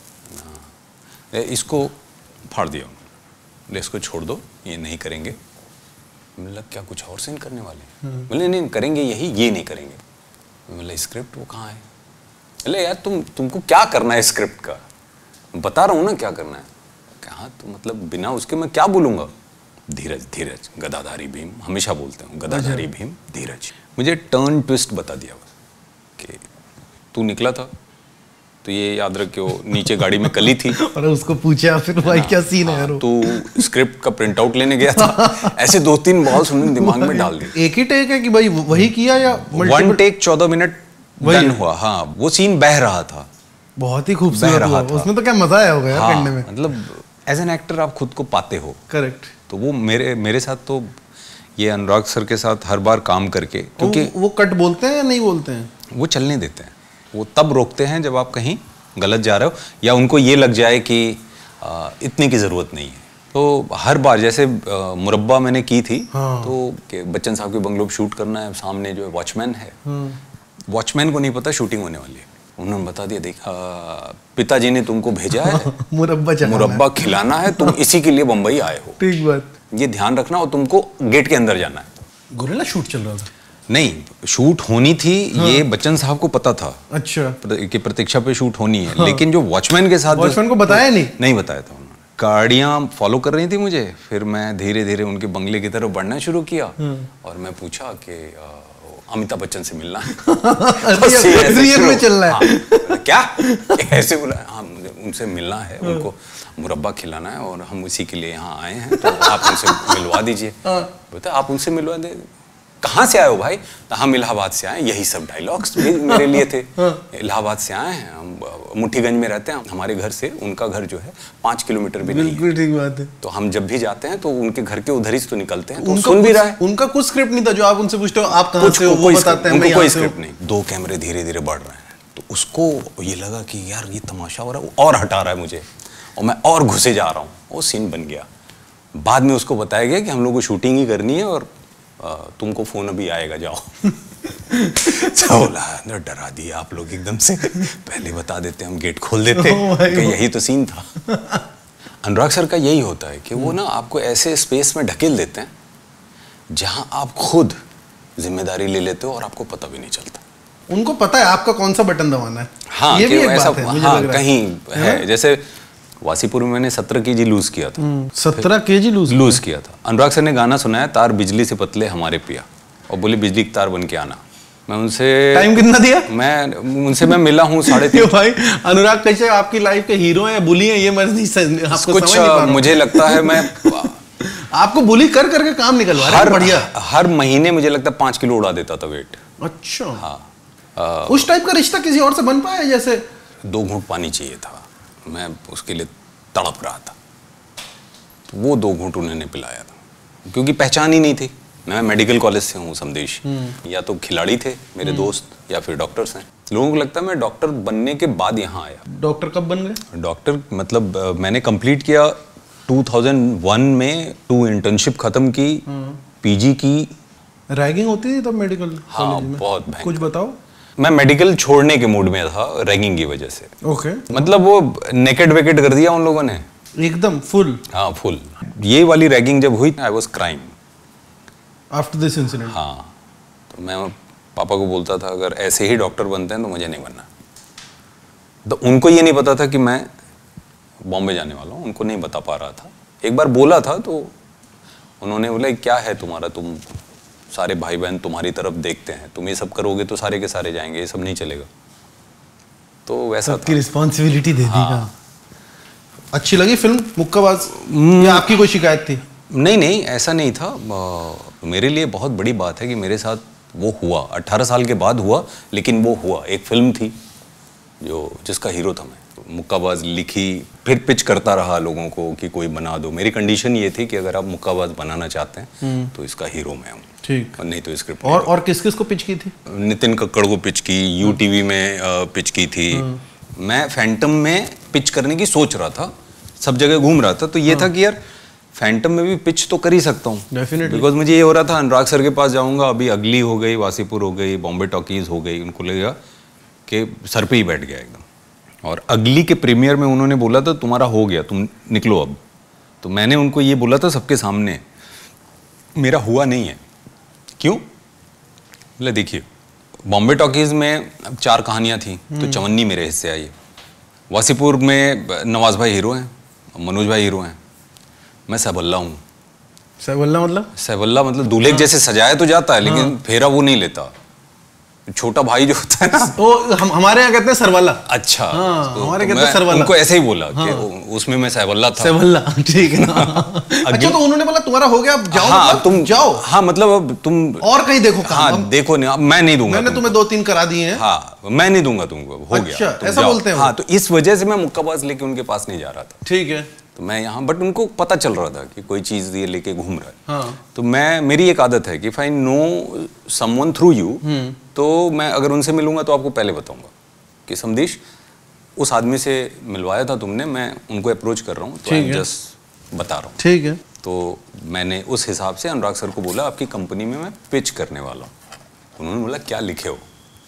इसको फाड़ दिया, ले इसको छोड़ दो, ये नहीं करेंगे। मतलब क्या कुछ और सीन करने वाले? बोले नहीं करेंगे यही, ये नहीं करेंगे। मतलब स्क्रिप्ट वो कहाँ है? बोले यार तुम तुमको क्या करना है स्क्रिप्ट का, बता रहा हूँ ना क्या करना है। कहा तो मतलब बिना उसके मैं क्या बोलूँगा। धीरज धीरज गदाधारी भीम, हमेशा बोलते हूँ गदाधारी भीम धीरज। मुझे टर्न ट्विस्ट बता दिया बस कि तू निकला था तो ये याद रख के वो नीचे गाड़ी में कली थी और उसको पूछा फिर भाई क्या सीन है यार। तू स्क्रिप्ट का प्रिंट आउट लेने गया था। ऐसे दो तीन बॉल्स उन्होंने दिमाग में डाल दिए। एक ही टेक है कि भाई वही किया या वन टेक चौदह मिनट डन हुआ। हाँ, वो सीन बह रहा था, बहुत ही खूबसूरत हुआ। उसमें तो क्या मजा आया होगा यार करने में। मतलब एज एन एक्टर आप खुद को पाते हो। करेक्ट। तो वो मेरे मेरे साथ तो ये अनुराग सर के साथ हर बार काम करके, क्योंकि वो, वो कट बोलते हैं या नहीं बोलते हैं? वो चलने देते हैं, वो तब रोकते हैं जब आप कहीं गलत जा रहे हो या उनको ये लग जाए कि आ, इतने की ज़रूरत नहीं है। तो हर बार जैसे आ, मुरब्बा मैंने की थी। हाँ। तो कि बच्चन साहब के बंगलो में शूट करना है, सामने जो वॉचमैन है, वॉचमैन को नहीं पता शूटिंग होने वाली है। उन्होंने बता दिया, देखा पिताजी ने तुमको भेजा है मुरब्बा मुरब्बा खिलाना है, तुम इसी के लिए बम्बई आए हो। ठीक बात, ये ध्यान रखना और तुमको गेट के अंदर जाना है। गोरिल्ला शूट चल रहा था? नहीं, शूट होनी थी। हाँ। ये बच्चन साहब को पता था। अच्छा। कि प्रतीक्षा पे शूट होनी है। हाँ। लेकिन जो वॉचमैन के साथ, वॉचमैन को बताया नहीं? नहीं बताया था उन्होंने। गाड़ियां फॉलो कर रही थी मुझे, फिर मैं धीरे धीरे उनके बंगले की तरफ बढ़ना शुरू किया। और मैं पूछा कि अमिताभ बच्चन से मिलना है। रियल में चल रहा है? हाँ, क्या ऐसे बोला? हाँ, उनसे मिलना है, उनको मुरब्बा खिलाना है और हम उसी के लिए यहाँ आए हैं, तो आप उनसे मिलवा दीजिए। बोलते आप उनसे मिलवा दे, कहाँ से आए हो भाई? तो हम इलाहाबाद से आए। यही सब डायलॉग्स मेरे लिए थे। इलाहाबाद से आए हैं हम, मुठीगंज में रहते हैं। हमारे घर से उनका घर जो है पाँच किलोमीटर भी नहीं है। बिल्कुल ठीक बात है। तो हम जब भी जाते हैं तो उनके घर के उधर ही तो निकलते हैं। तो सुन भी रहा है। उनका कुछ स्क्रिप्ट नहीं था जो आप उनसे पूछते हो आप कहाँ से हो, वो बताते हैं? उनको कोई स्क्रिप्ट नहीं। दो कैमरे धीरे धीरे बढ़ रहे हैं, तो उसको ये लगा कि यार ये तमाशा हो रहा है, और हटा रहा है मुझे और मैं और घुसे जा रहा हूँ। वो सीन बन गया। बाद में उसको बताया गया कि हम लोग को शूटिंग ही करनी है और तुमको फोन अभी आएगा, जाओ। बोला डरा दिया आप लोग एकदम से, पहले बता देते हम गेट खोल देते। कि यही तो सीन था। अनुराग सर का यही होता है कि वो ना आपको ऐसे स्पेस में ढकेल देते हैं जहां आप खुद जिम्मेदारी ले लेते हो और आपको पता भी नहीं चलता। उनको पता है आपका कौन सा बटन दबाना है। हाँ, ये भी एक ऐसा बात है, मुझे हाँ, लग रहा कहीं है, है। जैसे वासीपुर में मैंने सत्रह केजी लूज किया था। सत्रह केजी लूज लूज किया था। अनुराग सर ने गाना सुनाया, तार बिजली से पतले हमारे पिया, और बोले बिजली की तार बन के आना। मैं उनसे टाइम कितना दिया? मैं उनसे मैं मिला हूँ साढ़े तीन। भाई अनुराग कैसे आपकी लाइफ के हीरो हैं, बुली हैं, ये मैं नहीं आपको कुछ समझ नहीं पा रहा। मुझे लगता है मैं आपको बुली कर करके काम निकलवा रहा है। बढ़िया। हर महीने मुझे लगता है पांच किलो उड़ा देता था वेट। अच्छा। हाँ। उस टाइप का रिश्ता किसी और से बन पाया? जैसे दो घूंट पानी चाहिए था, मैं उसके लिए तड़प रहा था। तो वो दो घूंट उन्होंने पिलाया था, क्योंकि पहचान ही नहीं थी। मैं मेडिकल कॉलेज से हूँ समदेश, या तो खिलाड़ी थे मेरे दोस्त या फिर डॉक्टर्स हैं। लोगों को लगता है मैं डॉक्टर बनने के बाद यहाँ आया। डॉक्टर कब बन गए? डॉक्टर मतलब uh, मैंने कंप्लीट किया दो हज़ार एक में, टू इंटर्नशिप खत्म की, पीजी की। रैगिंग होती थी तब मेडिकल हाँ, कॉलेज में? बहुत भयंकर। कुछ बताओ। मैं मेडिकल छोड़ने के मूड में था रैगिंग की वजह से। ओके। मतलब वो नेकेड वेकेड कर दिया उन लोगों ने एकदम फुल। हाँ फुल। ये वाली रैगिंग जब हुई, I was crying after this incident. हाँ, तो मैं पापा को बोलता था अगर ऐसे ही डॉक्टर बनते हैं तो मुझे नहीं बनना। तो उनको ये नहीं पता था कि मैं बॉम्बे जाने वाला हूँ, उनको नहीं बता पा रहा था। एक बार बोला था तो उन्होंने बोला क्या है तुम्हारा, तुम सारे भाई बहन तुम्हारी तरफ देखते हैं, तुम ये सब करोगे तो सारे के सारे जाएंगे, ये सब नहीं चलेगा। तो वैसा की रिस्पॉन्सिबिलिटी दे दी। हाँ। अच्छी लगी फिल्म मुक्काबाज या आपकी कोई शिकायत थी? नहीं नहीं, ऐसा नहीं था। मेरे लिए बहुत बड़ी बात है कि मेरे साथ वो हुआ, अट्ठारह साल के बाद हुआ, लेकिन वो हुआ। एक फिल्म थी जो जिसका हीरो था मैं। मुक्काबाज लिखी, फिर पिच करता रहा लोगों को कि कोई बना दो। मेरी कंडीशन ये थी कि अगर आप मुक्काबाज बनाना चाहते हैं तो इसका हीरो मैं हूँ, ठीक, और नहीं तो स्क्रिप्ट। और और किस किस को पिच की थी? नितिन कक्कड़ को पिच की, यू टीवी में पिच की थी। मैं फैंटम में पिच करने की सोच रहा था, सब जगह घूम रहा था। तो ये था कि यार फैंटम में भी पिच तो कर ही सकता हूँ, डेफिनेटली। बिकॉज मुझे ये हो रहा था अनुराग सर के पास जाऊंगा, अभी अगली हो गई, वासीपुर हो गई, बॉम्बे टॉकीज हो गई, उनको लगेगा कि सर पे ही बैठ गया एकदम। और अगली के प्रीमियर में उन्होंने बोला था तुम्हारा हो गया, तुम निकलो अब। तो मैंने उनको ये बोला था सबके सामने, मेरा हुआ नहीं है। क्यों? बोले देखिए, बॉम्बे टॉकीज में चार कहानियाँ थी तो चवन्नी मेरे हिस्से आई है। वासीपुर में नवाज भाई हीरो हैं, मनोज भाई हीरो हैं, मैं सहबल्ला हूँ। सहबल्ला मतलब? सहबल्ला मतलब दूल्हे जैसे सजाया तो जाता है, लेकिन फेरा वो नहीं लेता। छोटा भाई जो होता है ना, तो हम हमारे यहाँ कहते हैं सरवाला। अच्छा, हाँ, तो, हमारे तो कहते हैं सरवाला। उनको ऐसे ही बोला हाँ, कि उसमें मैं सहबल्ला था। सहबल्ला, ठीक है। अच्छा, तो उन्होंने बोला तुम्हारा हो गया, अब जाओ। हाँ, मतलब, तुम जाओ। हाँ, मतलब अब तुम और कहीं देखो काम। हाँ, देखो नहीं, मैं नहीं दूंगा। मैंने तुम्हें दो तीन करा दिए हैं। हाँ, मैं नहीं दूंगा तुमको, हो अच्छा, गया। ऐसा बोलते हैं? हाँ, तो इस वजह से मैं मुक्काबाज लेके उनके पास नहीं जा रहा था। ठीक है। तो मैं यहाँ, बट उनको पता चल रहा था कि कोई चीज़ ये लेके घूम रहा है। हाँ। तो मैं, मेरी एक आदत है कि if I know someone through you, तो मैं अगर उनसे मिलूंगा तो आपको पहले बताऊंगा कि समदेश उस आदमी से मिलवाया था तुमने, मैं उनको अप्रोच कर रहा हूँ, तो मैं जस्ट बता रहा हूँ। ठीक है। तो मैंने उस हिसाब से अनुराग सर को बोला आपकी कंपनी में मैं पिच करने वाला हूँ। उन्होंने बोला क्या लिखे हो?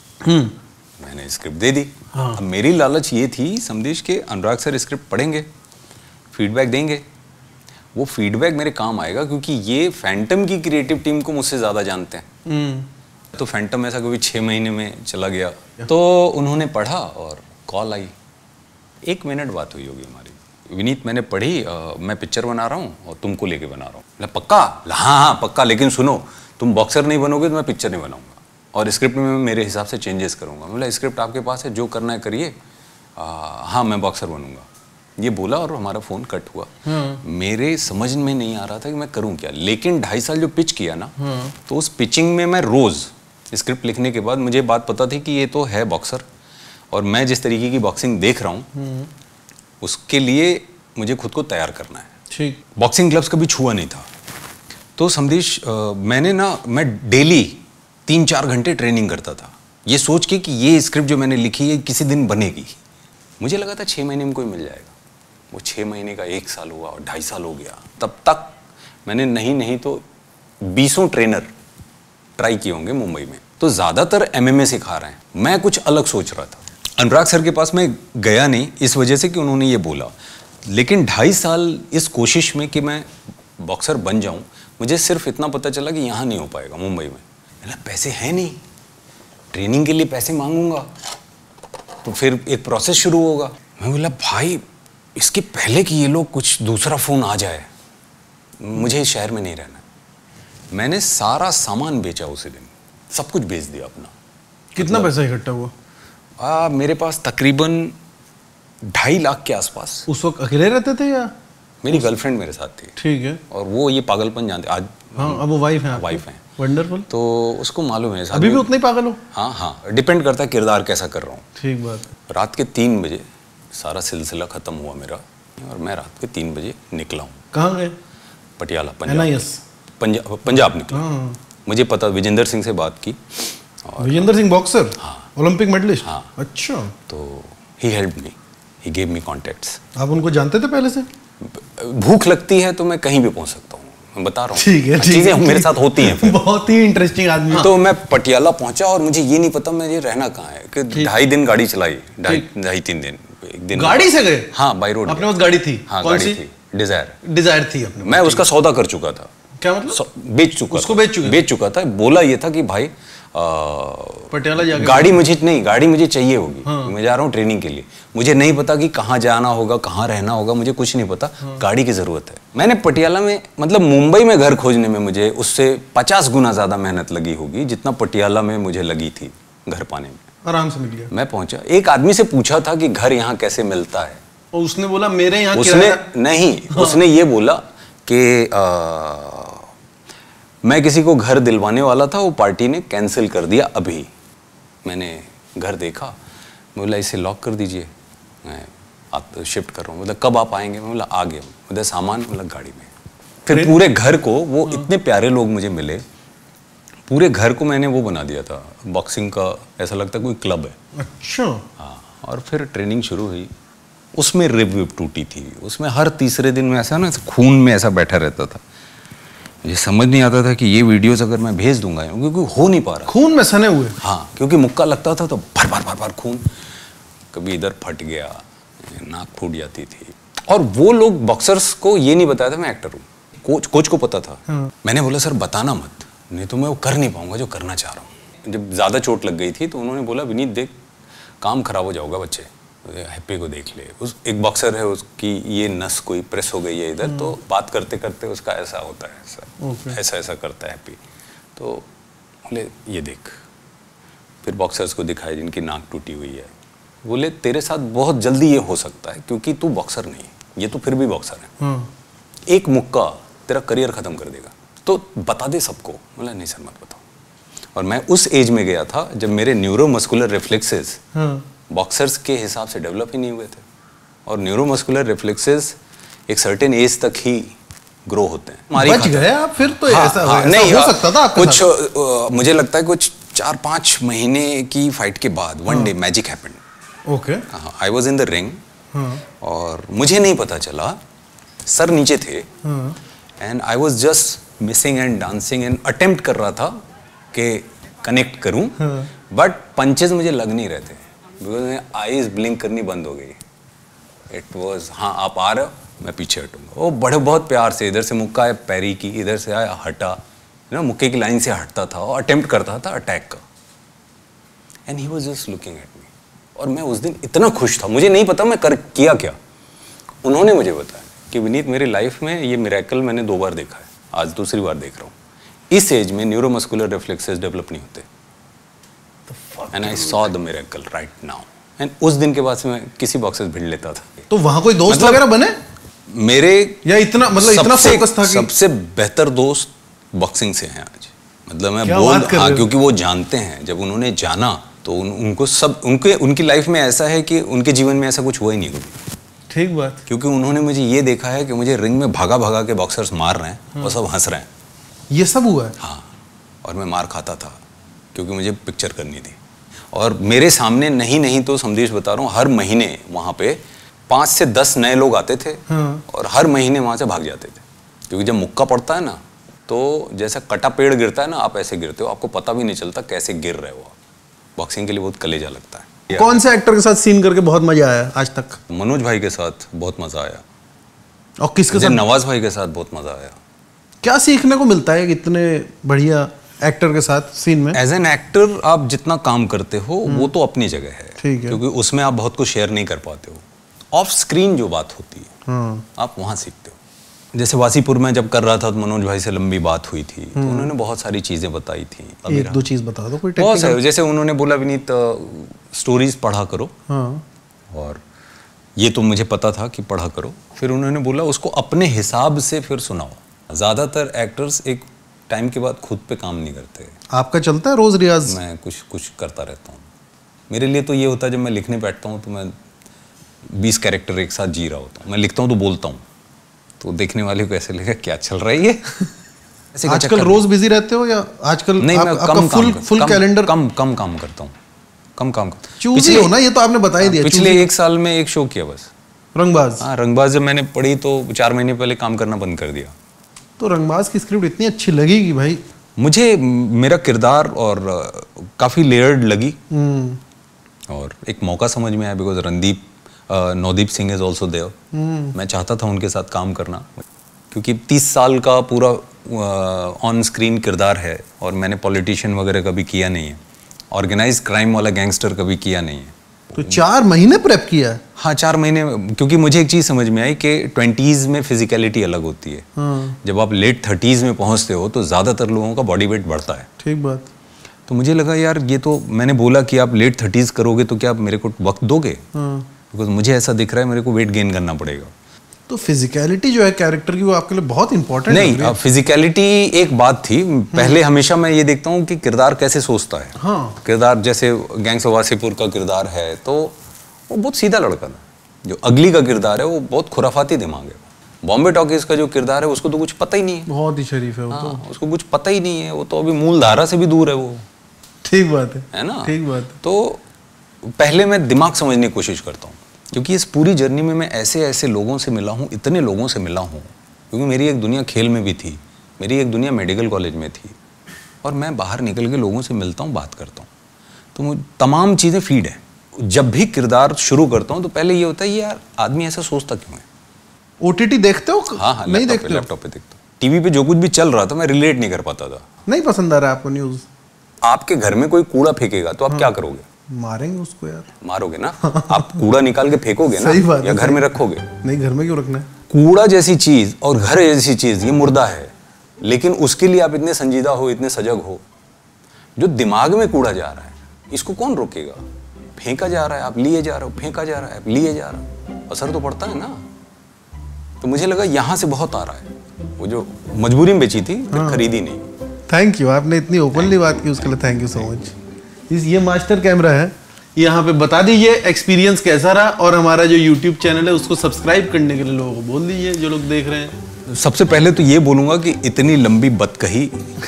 मैंने स्क्रिप्ट दे दी। हाँ। अब मेरी लालच ये थी समदेश के अनुराग सर स्क्रिप्ट पढ़ेंगे, फीडबैक देंगे, वो फीडबैक मेरे काम आएगा, क्योंकि ये फैंटम की क्रिएटिव टीम को मुझसे ज़्यादा जानते हैं। तो फैंटम ऐसा कभी छः महीने में चला गया। तो उन्होंने पढ़ा और कॉल आई, एक मिनट बात हुई होगी हमारी। विनीत मैंने पढ़ी, आ, मैं पिक्चर बना रहा हूँ और तुमको लेके बना रहा हूँ। पक्का? हाँ हाँ पक्का, लेकिन सुनो, तुम बॉक्सर नहीं बनोगे तो मैं पिक्चर नहीं बनाऊंगा, और स्क्रिप्ट में मैं मेरे हिसाब से चेंजेस करूँगा। बोला स्क्रिप्ट आपके पास है, जो करना है करिए। हाँ, मैं बॉक्सर बनूंगा, ये बोला, और हमारा फ़ोन कट हुआ। मेरे समझ में नहीं आ रहा था कि मैं करूं क्या। लेकिन ढाई साल जो पिच किया ना, तो उस पिचिंग में मैं रोज़ स्क्रिप्ट लिखने के बाद मुझे बात पता थी कि ये तो है बॉक्सर, और मैं जिस तरीके की बॉक्सिंग देख रहा हूँ उसके लिए मुझे खुद को तैयार करना है। ठीक। बॉक्सिंग ग्लव्स कभी छुआ नहीं था। तो समदेश, मैंने ना, मैं डेली तीन चार घंटे ट्रेनिंग करता था, ये सोच के कि ये स्क्रिप्ट जो मैंने लिखी है किसी दिन बनेगी। मुझे लगा था छः महीने में कोई मिल जाएगा। वो छः महीने का एक साल हुआ और ढाई साल हो गया। तब तक मैंने नहीं नहीं तो बीसों ट्रेनर ट्राई किए होंगे मुंबई में। तो ज़्यादातर एमएमए सिखा रहे हैं, मैं कुछ अलग सोच रहा था। अनुराग सर के पास मैं गया नहीं इस वजह से कि उन्होंने ये बोला, लेकिन ढाई साल इस कोशिश में कि मैं बॉक्सर बन जाऊं, मुझे सिर्फ इतना पता चला कि यहाँ नहीं हो पाएगा मुंबई में। मतलब पैसे हैं नहीं, ट्रेनिंग के लिए पैसे मांगूंगा तो फिर एक प्रोसेस शुरू होगा। मैं बोला भाई इसके पहले कि ये लोग कुछ दूसरा फ़ोन आ जाए, मुझे इस शहर में नहीं रहना। मैंने सारा सामान बेचा उसी दिन, सब कुछ बेच दिया अपना। कितना मतलब, पैसा इकट्ठा हुआ? आ, मेरे पास तकरीबन ढाई लाख के आसपास। उस वक्त अकेले रहते थे या? मेरी गर्लफ्रेंड मेरे साथ थी। ठीक है। और वो ये पागलपन जानते आज। हाँ, अब वो वाइफ है। वाइफ है। वंडरफुल। तो उसको मालूम है अभी भी उतना ही पागल हो? हाँ हाँ, डिपेंड करता है किरदार कैसा कर रहा हूँ। ठीक बात है। रात के तीन बजे सारा सिलसिला ख़त्म हुआ मेरा और मैं रात के तीन बजे निकला हूँ। कहाँ गए? Patiala, N I S Punjab, Punjab निकला। मुझे पता, विजेंदर सिंह से बात की। विजेंदर सिंह बॉक्सर? हाँ, ओलंपिक मेडलिस्ट। हाँ। अच्छा। तो he help me, he gave me contacts. आप उनको जानते थे पहले से? भूख लगती है तो मैं कहीं भी पहुंच सकता हूँ, मैं बता रहा हूँ। ठीक है, चीजें मेरे साथ होती हैं। बहुत ही इंटरेस्टिंग आदमी। तो मैं पटियाला पहुंचा और मुझे ये नहीं पता मुझे रहना कहाँ है, कि ढाई दिन गाड़ी चलाई, ढाई ढाई तीन दिन एक दिन गाड़ी से गए? हाँ, बाई रोड। अपने पास गाड़ी थी? हाँ, कौन गाड़ी सी? थी, डिजायर। डिजायर थी अपने? मैं उसका सौदा कर चुका था। क्या मतलब? बेच चुका, उसको बेच चुका बेच चुका था। बोला ये था कि भाई पटियाला जाके गाड़ी मुझे नहीं, गाड़ी मुझे चाहिए होगी। हाँ। मैं जा रहा हूँ ट्रेनिंग के लिए, मुझे नहीं पता कि कहाँ जाना होगा, कहाँ रहना होगा, मुझे कुछ नहीं पता। हाँ। गाड़ी की जरूरत है। मैंने पटियाला में, मतलब मुंबई में घर खोजने में मुझे उससे पचास गुना ज्यादा मेहनत लगी होगी जितना पटियाला में मुझे लगी थी घर पाने में। आराम से मिल गया। मैं पहुंचा, एक आदमी से पूछा था कि घर यहाँ कैसे मिलता है, और उसने बोला मेरे यहाँ उसने नहीं, हाँ। उसने ये बोला कि मैं किसी को घर दिलवाने वाला था, वो पार्टी ने कैंसिल कर दिया अभी। मैंने घर देखा, मैं बोला इसे लॉक कर दीजिए, मैं आप शिफ्ट कर रहा हूँ। मतलब कब आप आएंगे? मैं बोला आ गया। मतलब सामान, मतलब गाड़ी में। फिर पूरे घर को वो इतने प्यारे लोग मुझे मिले, पूरे घर को मैंने वो बना दिया था बॉक्सिंग का, ऐसा लगता कोई क्लब है। अच्छा। हाँ, और फिर ट्रेनिंग शुरू हुई। उसमें रिब विब टूटी थी, उसमें हर तीसरे दिन में ऐसा ना खून में ऐसा बैठा रहता था। मुझे समझ नहीं आता था कि ये वीडियोस अगर मैं भेज दूंगा, क्योंकि हो नहीं पा रहा, खून में सने हुए। हाँ, क्योंकि मुक्का लगता था तो भर भर भर भर खून, कभी इधर फट गया, नाक फूट जाती थी। और वो लोग बॉक्सर्स को ये नहीं बताया था मैं एक्टर हूँ। कोच कोच को पता था। हाँ। मैंने बोला सर बताना मत, नहीं तो मैं वो कर नहीं पाऊंगा जो करना चाह रहा हूँ। जब ज़्यादा चोट लग गई थी तो उन्होंने बोला विनीत देख, काम खराब हो जाओगा बच्चे, हैप्पी को देख ले। उस एक बॉक्सर है, उसकी ये नस कोई प्रेस हो गई है इधर, तो बात करते करते उसका ऐसा होता है, ऐसा ऐसा ऐसा करता है हैप्पी। तो बोले ये देख। फिर बॉक्सर्स को दिखाया जिनकी नाक टूटी हुई है। बोले तेरे साथ बहुत जल्दी ये हो सकता है क्योंकि तू बॉक्सर नहीं, ये तो फिर भी बॉक्सर है। एक मुक्का तेरा करियर खत्म कर देगा, तो बता दे सबको। बोला नहीं सर मत बताओ। और मैं उस एज में गया था जब मेरे न्यूरोमस्कुलर रिफ्लेक्सेस बॉक्सर्स के हिसाब से डेवलप ही नहीं हुए थे। और न्यूरोमस्कुलर रिफ्लेक्सेस एक सर्टेन एज तक ही ग्रो होते हैं। बच गए आप फिर तो। हाँ, ऐसा, हाँ, ऐसा नहीं हो सकता था कुछ आ, मुझे लगता है कुछ चार पाँच महीने की फाइट के बाद one day magic happened. Okay. I was in the ring और मुझे नहीं पता चला, सर नीचे थे and I was just missing and dancing and attempt कर रहा था कि कनेक्ट करूं, बट पंचेस मुझे लग नहीं रहे थे बिकॉज आईज ब्लिंक करनी बंद हो गई। इट वाज हाँ आप आ रहे हो, मैं पीछे हटूंगा। वो बड़े बहुत प्यार से, इधर से मुक्का है पैरी की, इधर से आया हटा, ना मुक्के की लाइन से हटता था और अटेम्प्ट करता था अटैक का। And he was just looking at me. और मैं उस दिन इतना खुश था, मुझे नहीं पता मैं कर किया क्या। उन्होंने मुझे बताया कि विनीत मेरी लाइफ में ये मिरेकल मैंने दो बार देखा है, आज दूसरी बार देख रहा हूँ। इस एज में न्यूरोमस्कुलर रिफ्लेक्सेस डेवलप नहीं होते। And I saw the miracle right now. And उस दिन के बाद से मैं किसी बॉक्सर्स भिड़ लेता था। तो वहां कोई दोस्त मतलब, वगैरह बने मेरे या इतना मतलब इतना फोकस था कि सबसे बेहतर दोस्त बॉक्सिंग से हैं आज। मतलब मैं बोल हाँ, क्योंकि वो जानते हैं, जब उन्होंने जाना तो उन, उनको सब उनके उनकी लाइफ में ऐसा है कि उनके जीवन में ऐसा कुछ हुआ ही नहीं कभी। ठीक बात। क्योंकि उन्होंने मुझे ये देखा है कि मुझे रिंग में भागा भागा के बॉक्सर्स मार रहे हैं और सब हंस रहे हैं। ये सब हुआ है? हाँ, और मैं मार खाता था क्योंकि मुझे पिक्चर करनी थी। और मेरे सामने नहीं नहीं तो समझिए बता रहा हूँ, हर महीने वहाँ पे पाँच से दस नए लोग आते थे। हाँ। और हर महीने वहाँ से भाग जाते थे, क्योंकि जब मुक्का पड़ता है ना तो जैसा कटा पेड़ गिरता है ना, आप ऐसे गिरते हो, आपको पता भी नहीं चलता कैसे गिर रहे हो। बॉक्सिंग के लिए बहुत कलेजा लगता है। कौन से एक्टर के साथ सीन करके बहुत मजा आया आज तक? मनोज भाई के साथ बहुत मजा आया। और किसके साथ? नवाज भाई के साथ बहुत मजा आया। क्या सीखने को मिलता है इतने बढ़िया एक्टर के साथ सीन में? एज एन एक्टर आप जितना काम करते हो वो तो अपनी जगह है, ठीक है, क्योंकि उसमें आप बहुत कुछ शेयर नहीं कर पाते हो। ऑफ स्क्रीन जो बात होती है हाँ। आप वहाँ सीखते हो। जैसे वासीपुर में जब कर रहा था तो मनोज भाई से लंबी बात हुई थी, तो उन्होंने बहुत सारी चीजें बताई थी। एक दो चीज बता दो कोई। बहुत सारे, जैसे उन्होंने बोला विनीत स्टोरीज पढ़ा करो हाँ। और ये तो मुझे पता था कि पढ़ा करो। फिर उन्होंने बोला उसको अपने हिसाब से फिर सुनाओ। ज्यादातर एक्टर्स एक टाइम के बाद खुद पे काम नहीं करते। आपका चलता है रोज रियाज? मैं कुछ कुछ करता रहता हूँ। मेरे लिए तो ये होता है जब मैं लिखने बैठता हूँ तो मैं बीस कैरेक्टर एक साथ जी रहा होता हूँ। मैं लिखता हूँ तो बोलता हूँ, तो देखने वाले को ऐसे लगे क्या चल रहा है ये। आजकल रोज बिजी रहते हो या आजकल नहीं, आप, मैं आपका कम फुल काम फुल कैलेंडर? कम कम काम करता हूँ, कम काम करता हूँ। चूजी हो ना, ये तो आपने बता ही दिया। पिछले एक साल में एक शो किया बस, रंगबाज। हाँ, रंगबाज जब मैंने पढ़ी तो चार महीने पहले काम करना बंद कर दिया। तो रंगबाज की स्क्रिप्ट इतनी अच्छी लगी कि भाई मुझे मेरा किरदार और काफ़ी लेयर्ड लगी, और एक मौका समझ में आया because Randeep Navdeep Singh is also there. मैं चाहता था उनके साथ काम करना, क्योंकि तीस साल का पूरा ऑन स्क्रीन किरदार है, और मैंने पॉलिटिशियन वगैरह कभी किया नहीं है, ऑर्गेनाइज क्राइम वाला गैंगस्टर कभी किया नहीं है। तो चार महीने प्रेप किया है? हाँ, चार महीने, क्योंकि मुझे एक चीज़ समझ में आई कि ट्वेंटीज़ में फिजिकलिटी अलग होती है। हाँ। जब आप लेट थर्टीज़ में पहुंचते हो तो ज़्यादातर लोगों का बॉडी वेट बढ़ता है। ठीक बात। तो मुझे लगा यार ये तो, मैंने बोला कि आप लेट थर्टीज़ करोगे तो क्या आप मेरे को वक्त दोगे? हाँ। बिकॉज मुझे ऐसा दिख रहा है मेरे को वेट गेन करना पड़ेगा। तो फिजिकलिटी जो है कैरेक्टर की, वो आपके लिए बहुत इंपॉर्टेंट है? नहीं, फिजिकलिटी एक बात थी। पहले हमेशा मैं ये देखता हूँ कि किरदार कैसे सोचता है। हाँ। किरदार जैसे गैंग्स ऑफ वासेपुर का किरदार है तो वो बहुत सीधा लड़का था। जो अगली का किरदार है वो बहुत खुराफाती दिमाग है। बॉम्बे टॉकीज का जो किरदार है उसको तो कुछ पता ही नहीं है। बहुत ही शरीफ है वो। हाँ, तो उसको कुछ पता ही नहीं है, वो तो अभी मूल धारा से भी दूर है वो। ठीक बात है, है ना? ठीक बात है। तो पहले मैं दिमाग समझने की कोशिश करता हूँ, क्योंकि इस पूरी जर्नी में मैं ऐसे ऐसे लोगों से मिला हूँ, इतने लोगों से मिला हूँ, क्योंकि मेरी एक दुनिया खेल में भी थी, मेरी एक दुनिया मेडिकल कॉलेज में थी, और मैं बाहर निकल के लोगों से मिलता हूँ, बात करता हूँ, तो मुझे तमाम चीज़ें फीड है। जब भी किरदार शुरू करता हूँ तो पहले ये होता है यार आदमी ऐसा सोचता क्यों है। ओटीटी देखते हो? हाँ हाँ, नहीं देखते? लैपटॉप पे देखता हूँ। टीवी पे जो कुछ भी चल रहा था मैं रिलेट नहीं कर पाता था। नहीं पसंद आ रहा है आपको न्यूज़? आपके घर में कोई कूड़ा फेंकेगा तो आप हाँ। क्या करोगे? मारेंगे उसको यार। मारोगे ना? आप कूड़ा निकाल के फेंकोगे ना? सही बात, या घर में रखोगे? नहीं, घर में क्यों रखना है? कूड़ा जैसी चीज और घर जैसी चीज ये मुर्दा है, लेकिन उसके लिए आप इतने संजीदा हो, इतने सजग हो। जो दिमाग में कूड़ा जा रहा है इसको कौन रोकेगा? फेंका जा रहा है, आप लिए जा रहे हो, फेंका जा रहा है, आप लिए जा रहे हो, असर तो पड़ता है ना। तो मुझे लगा यहाँ से बहुत आ रहा है। वो जो मजबूरी में बेची थी हाँ। खरीदी नहीं। थैंक यू, आपने इतनी ओपनली बात की, उसके लिए थैंक यू सो मच। ये मास्टर कैमरा है, यहाँ पे बता दीजिए एक्सपीरियंस कैसा रहा, और हमारा जो यूट्यूब चैनल है उसको सब्सक्राइब करने के लिए लोगों को बोल दीजिए जो लोग देख रहे हैं। सबसे पहले तो ये बोलूंगा कि इतनी लंबी बदकही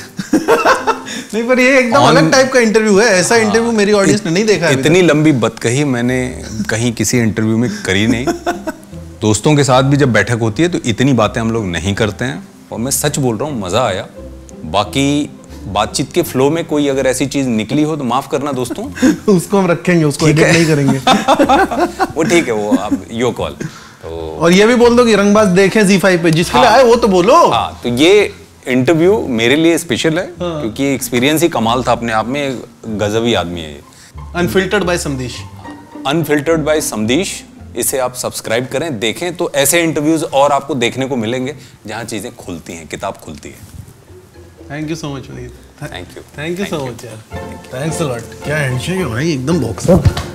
नहीं, पर ये एकदम अलग टाइप का इंटरव्यू है, ऐसा इंटरव्यू मेरी ऑडियंस ने नहीं देखा है। इतनी लंबी बदकही मैंने कहीं किसी इंटरव्यू में करी नहीं। दोस्तों के साथ भी जब बैठक होती है तो इतनी बातें हम लोग नहीं करते हैं, और मैं सच बोल रहा हूँ, मज़ा आया। बाकी बातचीत के फ्लो में कोई अगर ऐसी चीज निकली हो तो माफ करना दोस्तों। उसको हम रखेंगे, उसको एडिट नहीं करेंगे। वो ठीक है, वो आप योर कॉल। तो और ये भी बोल दो कि रंगबाज देखें ज़ी फाइव पे, जिसके लिए आए वो तो बोलो। हाँ, तो ये इंटरव्यू मेरे लिए स्पेशल है हाँ। क्योंकि एक्सपीरियंस ही कमाल था अपने आप में। गजबी आदमी है ये। Unfiltered by Samdish. Unfiltered by Samdish, इसे आप सब्सक्राइब करें, देखें, तो ऐसे इंटरव्यूज और आपको देखने को मिलेंगे जहां चीजें खुलती हैं, किताब खुलती है। थैंक यू सो मच भाई। Thank you thank you so much यार, थैंक्स अ लॉट। क्या हैंडशेक है भाई, एकदम बॉक्सर।